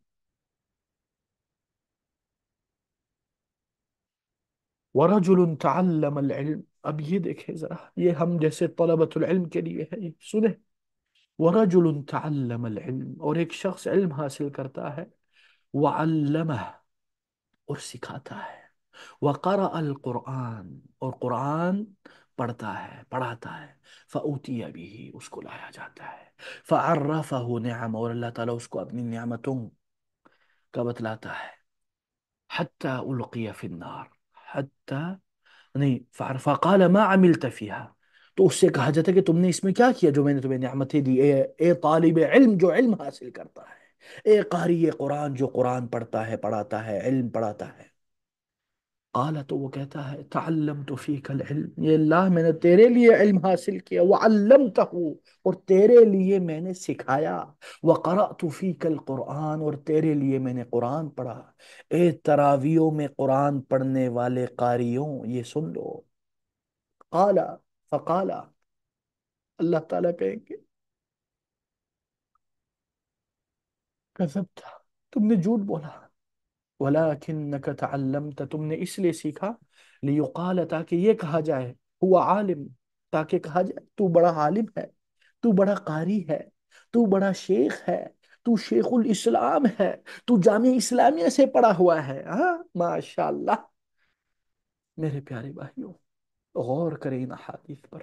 ورجل تعلم العلم، اب یہ دیکھیں ذرا، یہ ہم جیسے طلبۃ العلم کے لیے ہے، یہ سنیں، ورجل تعلم العلم، اور ایک شخص علم حاصل کرتا ہے، وعلمہ، اور سکھاتا ہے، وقرأ القرآن، اور قرآن پڑھتا ہے، پڑھاتا ہے، فأوتي به، اس کو لایا جاتا ہے، فعرفه نعم، اور اللہ تعالیٰ اس کو اپنی نعمتوں کا بتلاتا ہے، حتى ألقي في النار، حتى نہیں، فقال ما عملت فيها، تو اس سے کہا جاتا ہے کہ تم نے اس میں کیا کیا جو میں نے تمہیں نعمتیں دی، اے, اے طالب علم جو علم حاصل کرتا ہے، اے قاری قرآن جو قرآن پڑھتا ہے، پڑھاتا ہے، علم پڑھاتا ہے، قال، تو وہ کہتا ہے تعلمت فیک العلم، یہ اللہ میں نے تیرے لیے علم حاصل کیا، وعلمتہ، اور تیرے لیے میں نے سکھایا، وقرأت فیک القرآن، اور تیرے لیے میں نے قرآن پڑھا۔ اے تراویوں میں قرآن پڑھنے والے قاریوں، یہ سن لو۔ قال، فقال، اللہ تعالیٰ کہیں گے کذبت، تم نے جھوٹ بولا، ولیکنک تعلمت، تم نے اس لیے سیکھا، لیقال، تاکہ یہ کہا جائے، ہوا عالم، تاکہ کہا جائے تو بڑا عالم ہے، تو بڑا قاری ہے، تو بڑا شیخ ہے، تو شیخ الاسلام ہے، تو جامعہ اسلامیہ سے پڑھا ہوا ہے، ہاں ماشاء اللہ۔ میرے پیارے بھائیوں، غور کریں ان احادیث پر،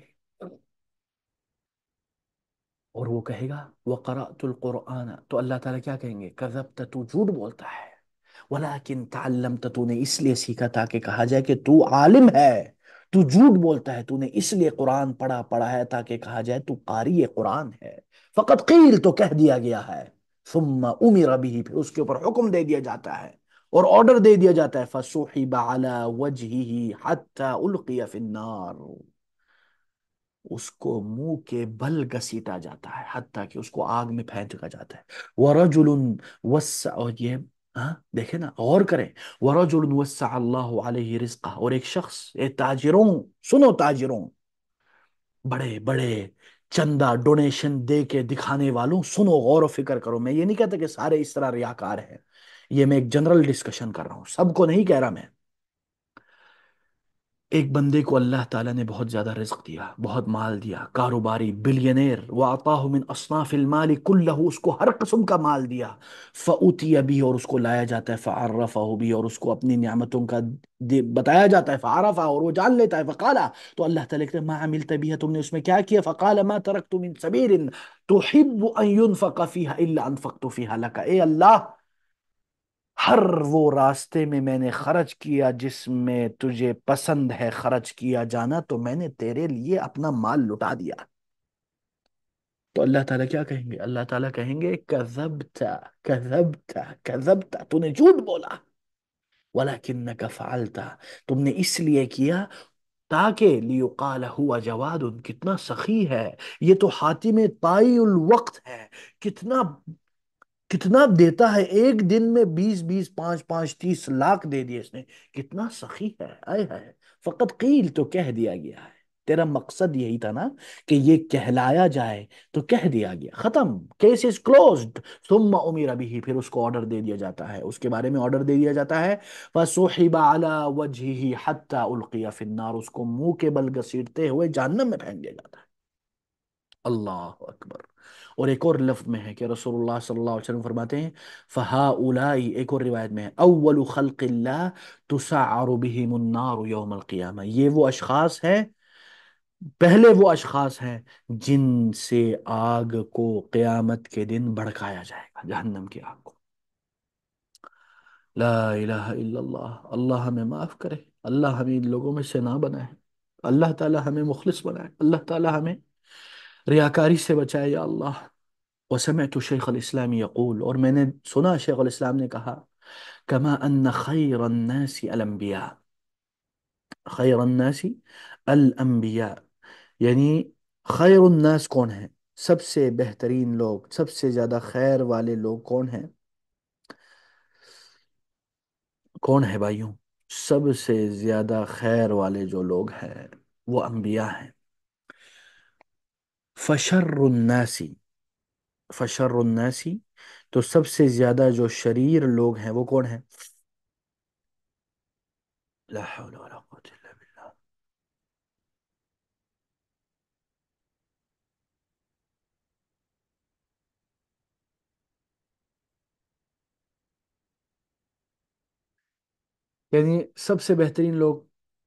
اور وہ کہے گا وقرأت القرآن، تو اللہ تعالیٰ کیا کہیں گے؟ کذبت، تو جھوٹ بولتا ہے، ولیکن تعلمت، تو نے اس لیے سیکھا تاکہ کہا جائے کہ تو عالم ہے، تو جھوٹ بولتا ہے، تو نے اس لیے قرآن پڑھا پڑھا ہے تاکہ کہا جائے تو قاری قرآن ہے۔ فقط قیل، تو کہہ دیا گیا ہے، ثم امر به، پھر اس کے اوپر حکم دے دیا جاتا ہے اور آرڈر دے دیا جاتا ہے، فسحب على وجهه حتى القي في النار، اس کو منہ کے بل گھسیٹا جاتا ہے حتیٰ کہ اس کو آگ میں پھینکا جاتا ہے۔ وَرَجُلٌ وَسَّعَ، اور یہ ہاں دیکھیں نا، غور کریں، وَرَجُلٌ وَسَّعَ اللَّهُ عَلَيْهِ رِزْقَهُ، اور ایک شخص، اے تاجروں، سنو تاجروں، بڑے بڑے چندہ ڈونیشن دے کے دکھانے والوں، سنو، غور و فکر کرو، میں یہ نہیں کہتا کہ سارے اس طرح ریاکار ہیں، یہ میں ایک جنرل ڈسکشن کر رہا ہوں، سب کو نہیں کہہ رہا میں۔ ایک بندے کو اللہ تعالیٰ نے بہت زیادہ رزق دیا، بہت مال دیا، کاروباری بلینئر، وَأَعْطَاهُ مِنْ أَصْنَافِ الْمَالِ كُلَّهُ، اس کو ہر قسم کا مال دیا، فَأُتِيَ بِهِ، اور اس کو لایا جاتا ہے، فَعَرَّفَهُ بِهِ، اور اس کو اپنی نعمتوں کا بتایا جاتا ہے، فَعَرَفَهُ، اور وہ جان لیتا ہے، فَقَالَ، تو اللہ تعالیٰ کہتے ہیں مَا عَمِلْتَ بِهَا، تم نے اس میں کیا کیا؟ فَقَالَ مَا تَرَكْتُ مِنْ سَبِيلٍ تُحِبُّ أَن يُنْفَقَ فِيهَا إِلَّا أَنْفَقْتُ فِيهَا لَكَ، اے اللہ، ہر وہ راستے میں میں نے خرچ کیا جس میں تجھے پسند ہے خرچ کیا جانا، تو میں نے تیرے لیے اپنا مال لٹا دیا۔ تو اللہ تعالیٰ کیا کہیں گے؟ اللہ تعالیٰ کہیں گے کذبت، کذبت، کذبت، تو نے جھوٹ بولا، ولیکنک فعلت، تم نے اس لیے کیا تاکہ لیقال ہوا جواد، کتنا سخی ہے، یہ تو حاتم طائی الوقت ہے، کتنا کتنا دیتا ہے، ایک دن میں بیس بیس پانچ پانچ تیس لاکھ دے دیے اس نے، کتنا سخی ہے، آئے ہے۔ فقط قیل، تو کہہ دیا گیا ہے، تیرا مقصد یہی تھا نا کہ یہ کہلایا جائے، تو کہہ دیا گیا، ختم، کیس از کلوزڈ۔ ثم امر به، پھر اس کو آرڈر دے دیا جاتا ہے، اس کے بارے میں آرڈر دے دیا جاتا ہے، فسحب على وجهه حتى القي في النار، اس کو منہ کے بل گھسیٹتے ہوئے جہنم میں پھینک دیا جاتا ہے۔ اللہ اکبر۔ اور ایک اور لفظ میں ہے کہ رسول اللہ صلی اللہ علیہ وسلم فرماتے ہیں فَهَؤُلَاءِ، ایک اور روایت میں ہے، اول خلق اللہ تسعر بهم النار یوم القیامہ، یہ وہ اشخاص ہیں، پہلے وہ اشخاص ہیں جن سے آگ کو قیامت کے دن بھڑکایا جائے گا، جہنم کی آگ کو۔ لا الہ الا اللہ، اللہ ہمیں معاف کرے، اللہ ہمیں ان لوگوں میں سے نہ بنائے، اللہ تعالی ہمیں مخلص بنائے، اللہ تعالی ہمیں ریاکاری سے بچائے یا اللہ۔ وسمعت شیخ الاسلام یقول، اور میں نے سنا شیخ الاسلام نے کہا، کما ان خیر الناس الانبیاء، خیر الناس الانبیاء، یعنی خیر الناس کون ہیں؟ سب سے بہترین لوگ، سب سے زیادہ خیر والے لوگ کون ہیں؟ کون ہے بھائیوں؟ سب سے زیادہ خیر والے جو لوگ ہیں وہ انبیاء ہیں۔ فشر الناس، فشر الناس، تو سب سے زیادہ جو شریر لوگ ہیں وہ کون ہیں؟ لا حول ولا قوة الا بالله۔ یعنی سب سے بہترین لوگ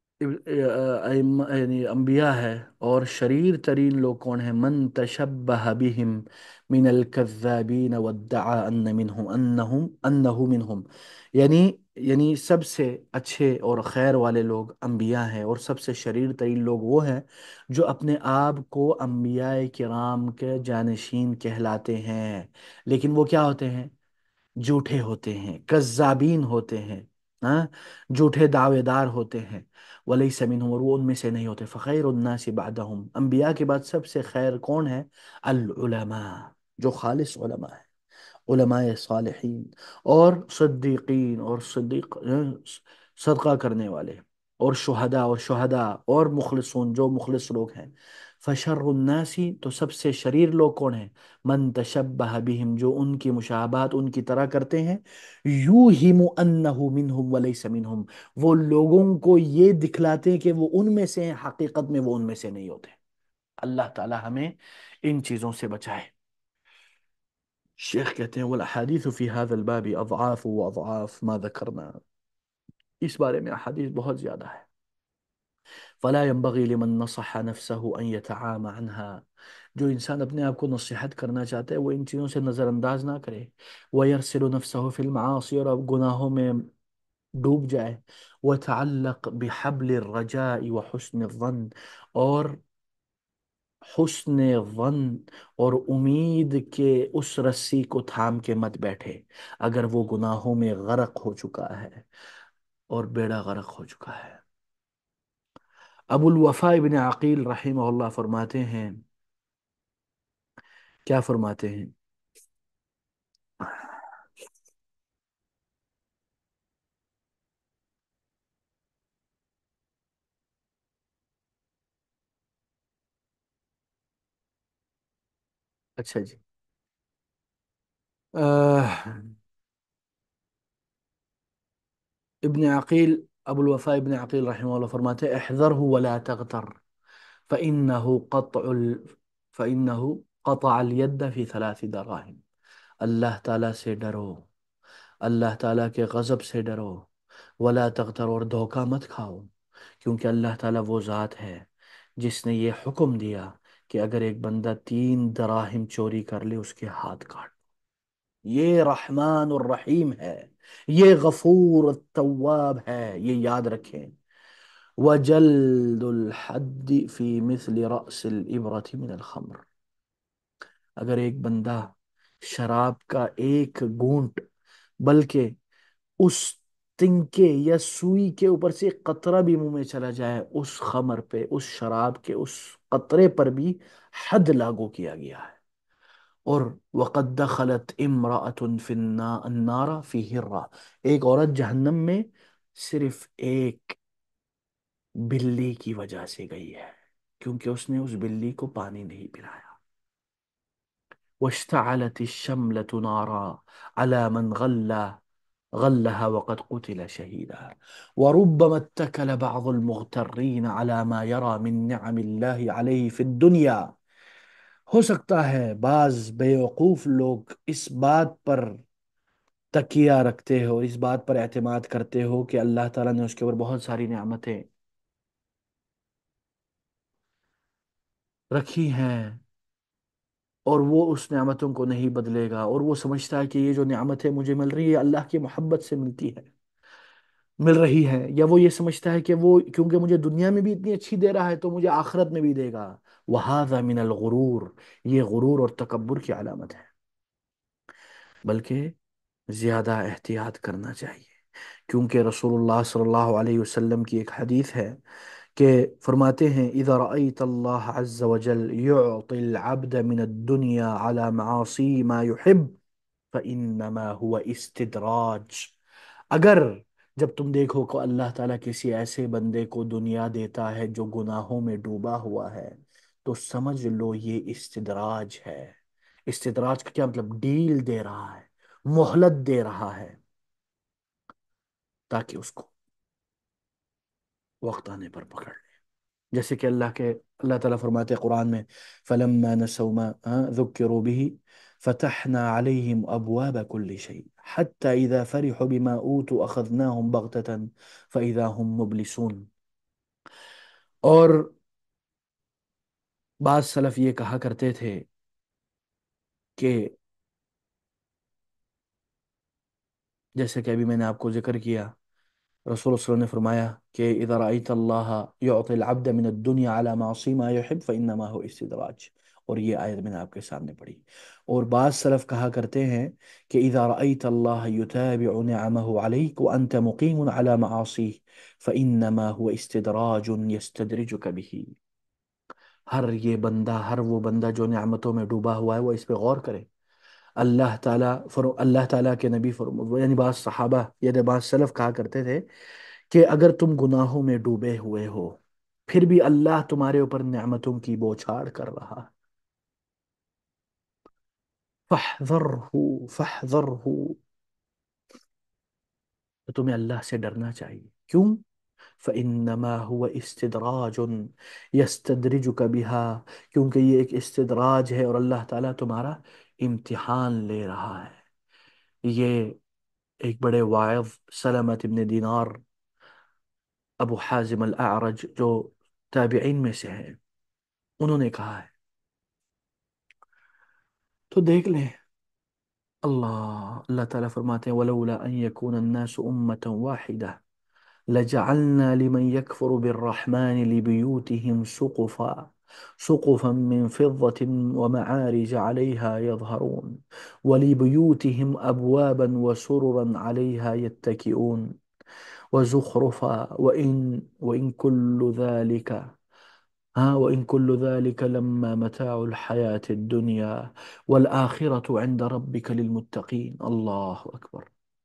یعنی انبیاء ہے، اور شریر ترین لوگ کون ہیں؟ من تشبہ بہم من الکذابین وادعا ان منہم انہم انہو منہم، یعنی یعنی سب سے اچھے اور خیر والے لوگ انبیاء ہیں، اور سب سے شریر ترین لوگ وہ ہیں جو اپنے آپ کو انبیاء کرام کے جانشین کہلاتے ہیں، لیکن وہ کیا ہوتے ہیں؟ جھوٹے ہوتے ہیں، کذابین ہوتے ہیں، हाँ, झूठे दावेदार होते हैं। वलैसा मिनहुम, और वो उनमें से नहीं होते। फ़खैरुन्नासि बअदहुम, अंबिया के बाद सबसे खैर कौन है? अल उलमा, जो खालिस उलमा है, उलमाए सालिहीन, और सिद्दीकीन, और सिद्दीक सदका करने वाले, और शुहदा, और शुहदा, और मुखलिसून, जो मुखलिस लोग हैं। फशर्रुन्नासी, तो सबसे शरीर लोग कौन है? मन तशब्बह बिहिम, जो उनकी मुशाबहत उनकी तरह करते हैं। यूहिमु अन्नहु मिनहुम वलैसा मिनहुम, वो लोगों को ये दिखलाते हैं कि वो उनमें से हैं, हकीकत में वो उनमें से नहीं होते। अल्लाह ताला हमें इन चीज़ों से बचाए। शेख कहते हैं वल अहादीस फी हाज़ल बाबी अज़आफ व अज़आफ मा ज़करना, इस बारे में अहादीस बहुत ज्यादा है। फला यंबगी लिमन नसह नफ्सहु अन यतआमा अन्हा, जो इंसान अपने आप को नसीहत करना चाहता है वो इन चीज़ों से नज़रअंदाज ना करे। वयरसिलु नफ्सहु फिल मासी, और अब गुनाहों में डूब जाए। वतअल्लक़ बिहब्लिर रजाई व हुस्निर ज़न्न, और हुस्न वन, और उम्मीद के उस रस्सी को थाम के मत बैठे, अगर वो गुनाहों में गर्क हो चुका है और बेड़ा गर्क हो चुका है। अबुल वफा इब्न अकील रहिमहुल्लाह फरमाते हैं, क्या फरमाते हैं? अच्छा जी। अह, इब्न अकील, अबुल वफा इब्न अकील रहिमहुल्लाह फरमाते हैं, इहज़रहु वला तग़तर फ़इन्नहु क़त्उल फ़इन्नहु क़तअल यद फ़ी सलासी दराहिम। अल्लाह ताला से डरो, अल्लाह ताला के गज़ब से डरो। वला तग़तर, और धोखा मत खाओ, क्योंकि अल्लाह ताला वो ज़ात है जिसने ये हुक्म दिया कि अगर एक बंदा तीन दराहिम चोरी कर ले उसके हाथ काट। ये रहमान और रहीम है, ये गफूर तव्वाब है, ये याद रखें। वजल्दुल हद्दी फी मिस्ल रअसिल इब्रति मिनल खम्र, अगर एक बंदा शराब का एक घूंट, बल्कि उस तिनके या सुई के ऊपर से एक कतरा भी मुंह में चला जाए, उस खमर पे, उस शराब के उस कतरे पर भी हद लागू किया गया है। और वक़द दखलत इम्राअतुन फिन्ना अन्नारा फी हिर्रा, एक औरत जहन्नम में सिर्फ एक बिल्ली की वजह से गई है, क्योंकि उसने उस बिल्ली को पानी नहीं पिलाया। वश्तअलत शमलतु नारा अला मन गल्ला गल्लहा वक़द क़ुतिल शहीदा, वरुब्बमा इत्तकल बअज़ुल मुग़तर्रीन अला मा यरा मिन निअमिल्लाहि अलैहि फ़िद दुनिया, हो सकता है बाज बेवकूफ लोग इस बात पर तकिया रखते हो, इस बात पर एतमाद करते हो कि अल्लाह ताला ने उसके ऊपर बहुत सारी नेमतें रखी हैं और वो उस नेमतों को नहीं बदलेगा, और वो समझता है कि ये जो नेमतें मुझे मिल रही है अल्लाह की मोहब्बत से मिलती है, मिल रही है, या वो ये समझता है कि वो क्योंकि मुझे दुनिया में भी इतनी अच्छी दे रहा है तो मुझे आखिरत में भी देगा। वहाज़ा मिनल गुरूर, ये गुरूर और तकब्बुर की अलामत है। बल्कि ज़्यादा एहतियात करना चाहिए, क्योंकि रसूलुल्लाह सल्लल्लाहु अलैहि वसल्लम की एक हदीस है कि फरमाते हैं, इज़ा रअयत अल्लाह अज़्ज़ व जल युअतिल अब्द मिन दुनिया अला मआसी मा युहिब फ़इन्नमा हुवा इस्तिद्राज, अगर जब तुम देखो को अल्लाह ताला किसी ऐसे बंदे को दुनिया देता है जो गुनाहों में डूबा हुआ है, तो समझ लो ये इस्तिद्राज है। इस्तिद्राज का क्या मतलब? डील दे रहा है, मोहलत दे रहा है, ताकि उसको वक्त आने पर पकड़ ले। जैसे कि अल्लाह के अल्लाह ताला फरमाते हैं कुरान में, फलम्मा नसौ मा ज़ुक्किरू बिही फतहना अलैहिम अबवाब कुल्ली शै हत्ता इज़ा फरिहू बिमा ऊतू अखज़नाहुम बग़ततन फ़इज़ा हुम मुब्लिसून। और बाज सलफ ये कहा करते थे कि, जैसे कि अभी मैंने आपको जिक्र किया, रसूल सल्लल्लाहु अलैहि वसल्लम ने फरमाया कि इज़ा रअयत अल्लाह युअतिल अब्द मिन दुनिया अला मासी मा युहिब फ़इन्नमा हुवा इस्तिद्राज, اور یہ آیت میں نے آپ کے سامنے پڑھی۔ اور بعض سلف کہا کرتے ہیں کہ اذا رأيت الله يتابع نعمه عليك وانت مقيم على معاصيه فانما هو استدراج يستدرجك به۔ ہر یہ بندہ، ہر وہ بندہ جو نعمتوں میں ڈوبا ہوا ہے، وہ اس پہ غور کرے۔ اللہ تعالیٰ فرو اللہ تعالیٰ کے نبی فرم یعنی بعض صحابہ یعنی بعض سلف کہا کرتے تھے کہ اگر تم گناہوں میں ڈوبے ہوئے ہو پھر بھی اللہ تمہارے اوپر نعمتوں کی بوچھاڑ کر رہا، فاحذرہ فاحذرہ، تو تمہیں اللہ سے ڈرنا چاہیے۔ کیوں؟ فإنما هو استدراج يستدرجك بها، کیونکہ یہ ایک استدراج ہے اور اللہ تعالیٰ تمہارا امتحان لے رہا ہے۔ یہ ایک بڑے واعظ سلمت ابن دینار ابو حازم الاعرج جو تابعین میں سے ہیں، انہوں نے کہا ہے، تو دیکھ لیں اللہ اللہ تعالیٰ فرماتے ہیں ولولا ان يكون الناس امة واحدة لجعلنا لمن يكفر بالرحمن لبيوتهم سقفا سقفا من فضة ومعارج عليها يظهرون ولبيوتهم أبوابا وسررا عليها يتكئون وزخرفا وإن وإن كل ذلك ها وإن كل ذلك لما متاع الحياة الدنيا والآخرة عند ربك للمتقين۔ اللہ اکبر۔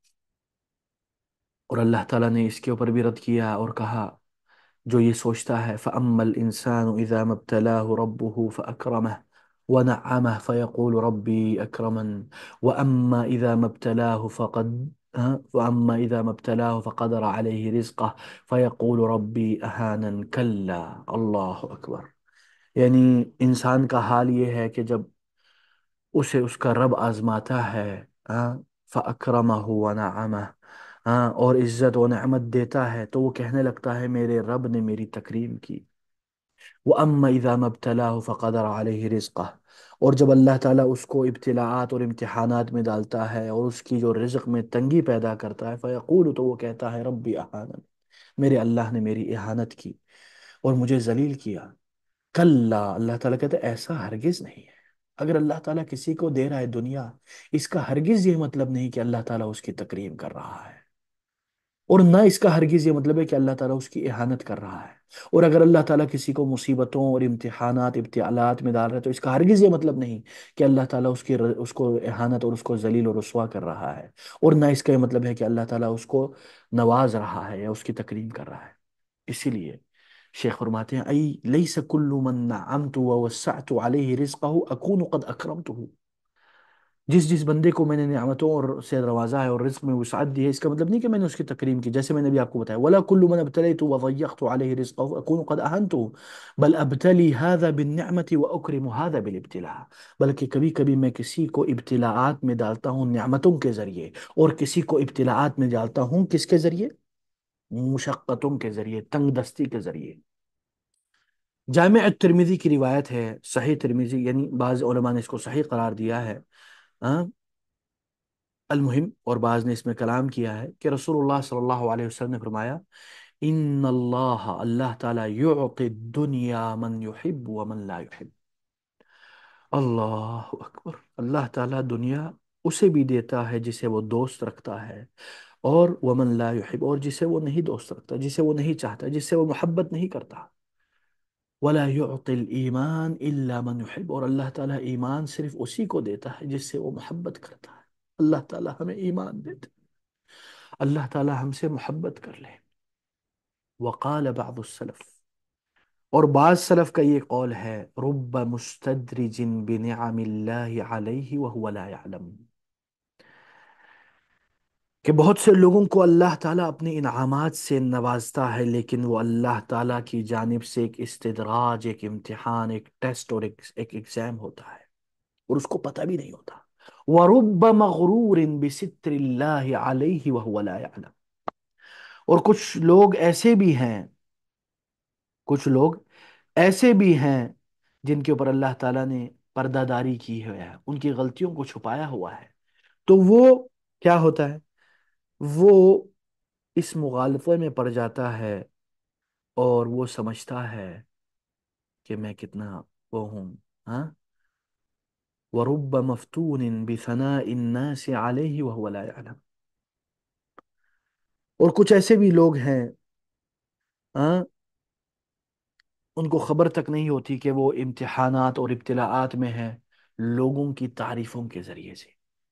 اور اللہ تعالیٰ نے اس کے اوپر بھی رد کیا اور کہا جو یہ سوچتا ہے فَأَمَّا الْإِنسَانُ إِذَا مَا ابْتَلَاهُ رَبُّهُ فَأَكْرَمَهُ وَنَعَّمَهُ فَيَقُولُ رَبِّي أَكْرَمَنِ وَأَمَّا إِذَا مَا ابْتَلَاهُ فَقَدْ ها؟ وَأَمَّا إِذَا مَا ابْتَلَاهُ فَقَدَرَ عَلَيْهِ رِزْقَهُ فَيَقُولُ رَبِّي أَهَانَنِ كَلَّا۔ اللہ اکبر۔ یعنی انسان کا حال یہ ہے کہ جب اسے اس کا رب آزماتا ہے، ہاں، فَأَكْرَمَهُ وَنَعَّمَهُ، ہاں، اور عزت و نعمت دیتا ہے تو وہ کہنے لگتا ہے میرے رب نے میری تکریم کی۔ وَأَمَّا إِذَا مَا ابْتَلَاهُ فَقَدَرَ عَلَيْهِ رِزْقَهُ، اور جب اللہ تعالیٰ اس کو ابتلاعات اور امتحانات میں ڈالتا ہے اور اس کی جو رزق میں تنگی پیدا کرتا ہے، فَيَقُولُ، تو وہ کہتا ہے ربی احانن، میرے اللہ نے میری اہانت کی اور مجھے ذلیل کیا۔ کلا، اللہ تعالیٰ کہتا ہے ایسا ہرگز نہیں ہے۔ اگر اللہ تعالیٰ کسی کو دے رہا ہے دنیا، اس کا ہرگز یہ مطلب نہیں کہ اللہ تعالیٰ اس کی تکریم کر رہا ہے، اور نہ اس کا ہرگز یہ مطلب ہے کہ اللہ تعالیٰ اس کی اہانت کر رہا ہے۔ اور اگر اللہ تعالیٰ کسی کو مصیبتوں اور امتحانات ابتلاءات میں ڈال رہا ہے تو اس کا ہرگز یہ مطلب نہیں کہ اللہ تعالیٰ اس کی اس کو اہانت اور اس کو ذلیل اور رسوا کر رہا ہے، اور نہ اس کا یہ مطلب ہے کہ اللہ تعالیٰ اس کو نواز رہا ہے یا اس کی تکریم کر رہا ہے۔ اسی لیے شیخ فرماتے ہیں ای لیس کل من نعمت ووسعت علیہ رزقہ اکون قد اکرمتہ، جس جس بندے کو میں نے نعمتوں اور سے نوازا ہے اور رزق میں وسعت دی ہے، اس کا مطلب نہیں کہ میں نے اس کی تکریم کی، جیسے میں نے بھی آپ کو بتایا ولا کل من ابتلیت وضیقت علیہ رزقہ اکون قد اہنتہ بل ابتلی هذا بالنعمت واکرم هذا بالابتلاء، بلکہ کبھی کبھی میں کسی کو ابتلاعات میں ڈالتا ہوں نعمتوں کے ذریعے، اور کسی کو ابتلاعات میں ڈالتا ہوں کس کے ذریعے؟ مشقتوں کے ذریعے، تنگ دستی کے ذریعے۔ جامع ترمیزی کی روایت ہے، صحیح ترمیزی، یعنی بعض علماء نے اس کو صحیح قرار دیا ہے، ہاں، المہم، اور بعض نے اس میں کلام کیا ہے کہ رسول اللہ صلی اللہ علیہ وسلم نے فرمایا ان اللہ اللہ تعالیٰ یعطی الدنیا من یحب ومن لا یحب۔ اللہ اکبر۔ اللہ تعالیٰ دنیا اسے بھی دیتا ہے جسے وہ دوست رکھتا ہے، اور ومن لا یحب، اور جسے وہ نہیں دوست رکھتا، جسے وہ نہیں چاہتا، جس سے وہ محبت نہیں کرتا۔ ولا يعطي الایمان الا من يحب، اور اللہ تعالیٰ ایمان صرف اسی کو دیتا ہے جس سے وہ محبت کرتا ہے۔ اللہ تعالیٰ ہمیں ایمان دیتے، اللہ تعالیٰ ہم سے محبت کر لے۔ وقال بعض السلف، اور بعض سلف کا یہ قول ہے رب مستدرج بنعم اللہ علیہ وهو لا يعلم، کہ بہت سے لوگوں کو اللہ تعالیٰ اپنے انعامات سے نوازتا ہے لیکن وہ اللہ تعالیٰ کی جانب سے ایک استدراج، ایک امتحان، ایک ٹیسٹ اور ایک ایک ایگزام ہوتا ہے، اور اس کو پتہ بھی نہیں ہوتا۔ وَرُبَّ مَغْرُورٍ بِسِتْرِ اللَّهِ عَلَيْهِ وَهُوَ لَا يَعْلَمُ، اور کچھ لوگ ایسے بھی ہیں کچھ لوگ ایسے بھی ہیں جن کے اوپر اللہ تعالیٰ نے پردہ داری کی ہے، ان کی غلطیوں کو چھپایا ہوا ہے، تو وہ کیا ہوتا ہے، وہ اس مغالطے میں پڑ جاتا ہے اور وہ سمجھتا ہے کہ میں کتنا وہ ہوں، ہاں، वरुब्ब मफ्तून बिसनाइ الناس علیہ وهو لا يعلم۔ اور کچھ ایسے بھی لوگ ہیں، ہاں، ان کو خبر تک نہیں ہوتی کہ وہ امتحانات اور ابتلاءات میں ہیں، لوگوں کی تعریفوں کے ذریعے سے،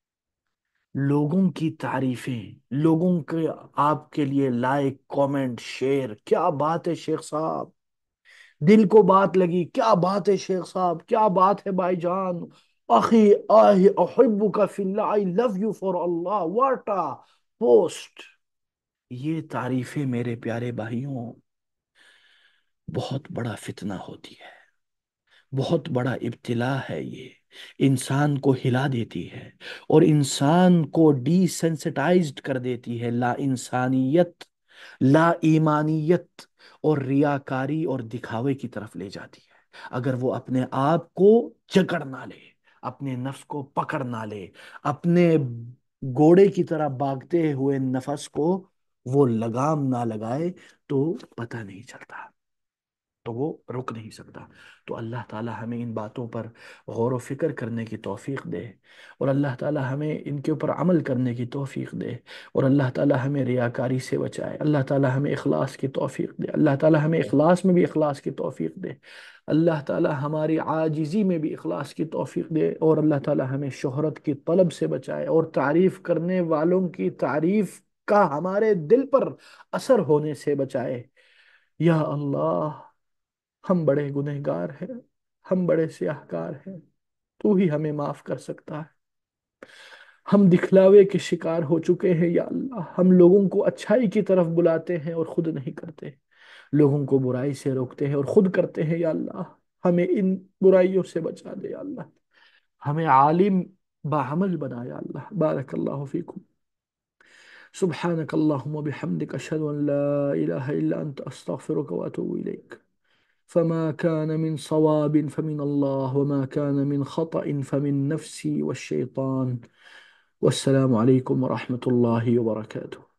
لوگوں کی تعریفیں، لوگوں کے آپ کے لیے لائک، کامنٹ، شیئر، کیا بات ہے شیخ صاحب، دل کو بات لگی، کیا بات ہے شیخ صاحب، کیا بات ہے بھائی جان، اخی آہ احبک فی اللہ، I love you for Allah, what a post. یہ تعریفیں میرے پیارے بھائیوں بہت بڑا فتنہ ہوتی ہے، بہت بڑا ابتلا ہے، یہ انسان کو ہلا دیتی ہے اور انسان کو ڈی سینسٹائزڈ کر دیتی ہے، لا انسانیت، لا ایمانیت اور ریاکاری اور دکھاوے کی طرف لے جاتی ہے۔ اگر وہ اپنے آپ کو جکڑ نہ لے، اپنے نفس کو پکڑ نہ لے، اپنے گھوڑے کی طرح بھاگتے ہوئے نفس کو وہ لگام نہ لگائے، تو پتہ نہیں چلتا، تو وہ رک نہیں سکتا۔ تو اللہ تعالی ہمیں ان باتوں پر غور و فکر کرنے کی توفیق دے، اور اللہ تعالی ہمیں ان کے اوپر عمل کرنے کی توفیق دے، اور اللہ تعالی ہمیں ریاکاری سے بچائے، اللہ تعالی ہمیں اخلاص کی توفیق دے، اللہ تعالی ہمیں اخلاص میں بھی اخلاص کی توفیق دے، اللہ تعالی ہماری عاجزی میں بھی اخلاص کی توفیق دے، اور اللہ تعالی ہمیں شہرت کی طلب سے بچائے، اور تعریف کرنے والوں کی تعریف کا ہمارے دل پر اثر ہونے سے بچائے۔ یا اللہ، ہم بڑے گنہگار ہیں، ہم بڑے سیاہکار ہیں، تو ہی ہمیں معاف کر سکتا ہے۔ ہم دکھلاوے کے شکار ہو چکے ہیں یا اللہ، ہم لوگوں کو اچھائی کی طرف بلاتے ہیں اور خود نہیں کرتے، لوگوں کو برائی سے روکتے ہیں اور خود کرتے ہیں یا اللہ، ہمیں ان برائیوں سے بچا دے یا اللہ، ہمیں عالم باعمل بنا یا اللہ۔ بارک اللہ فیکم، سبحانک اللہم وبحمدک، اشہد ان لا الہ الا انت، استغفرک واتوب الیک۔ فما كان من صواب فمن الله، وما كان من خطأ فمن نفسي والشيطان، والسلام عليكم ورحمة الله وبركاته۔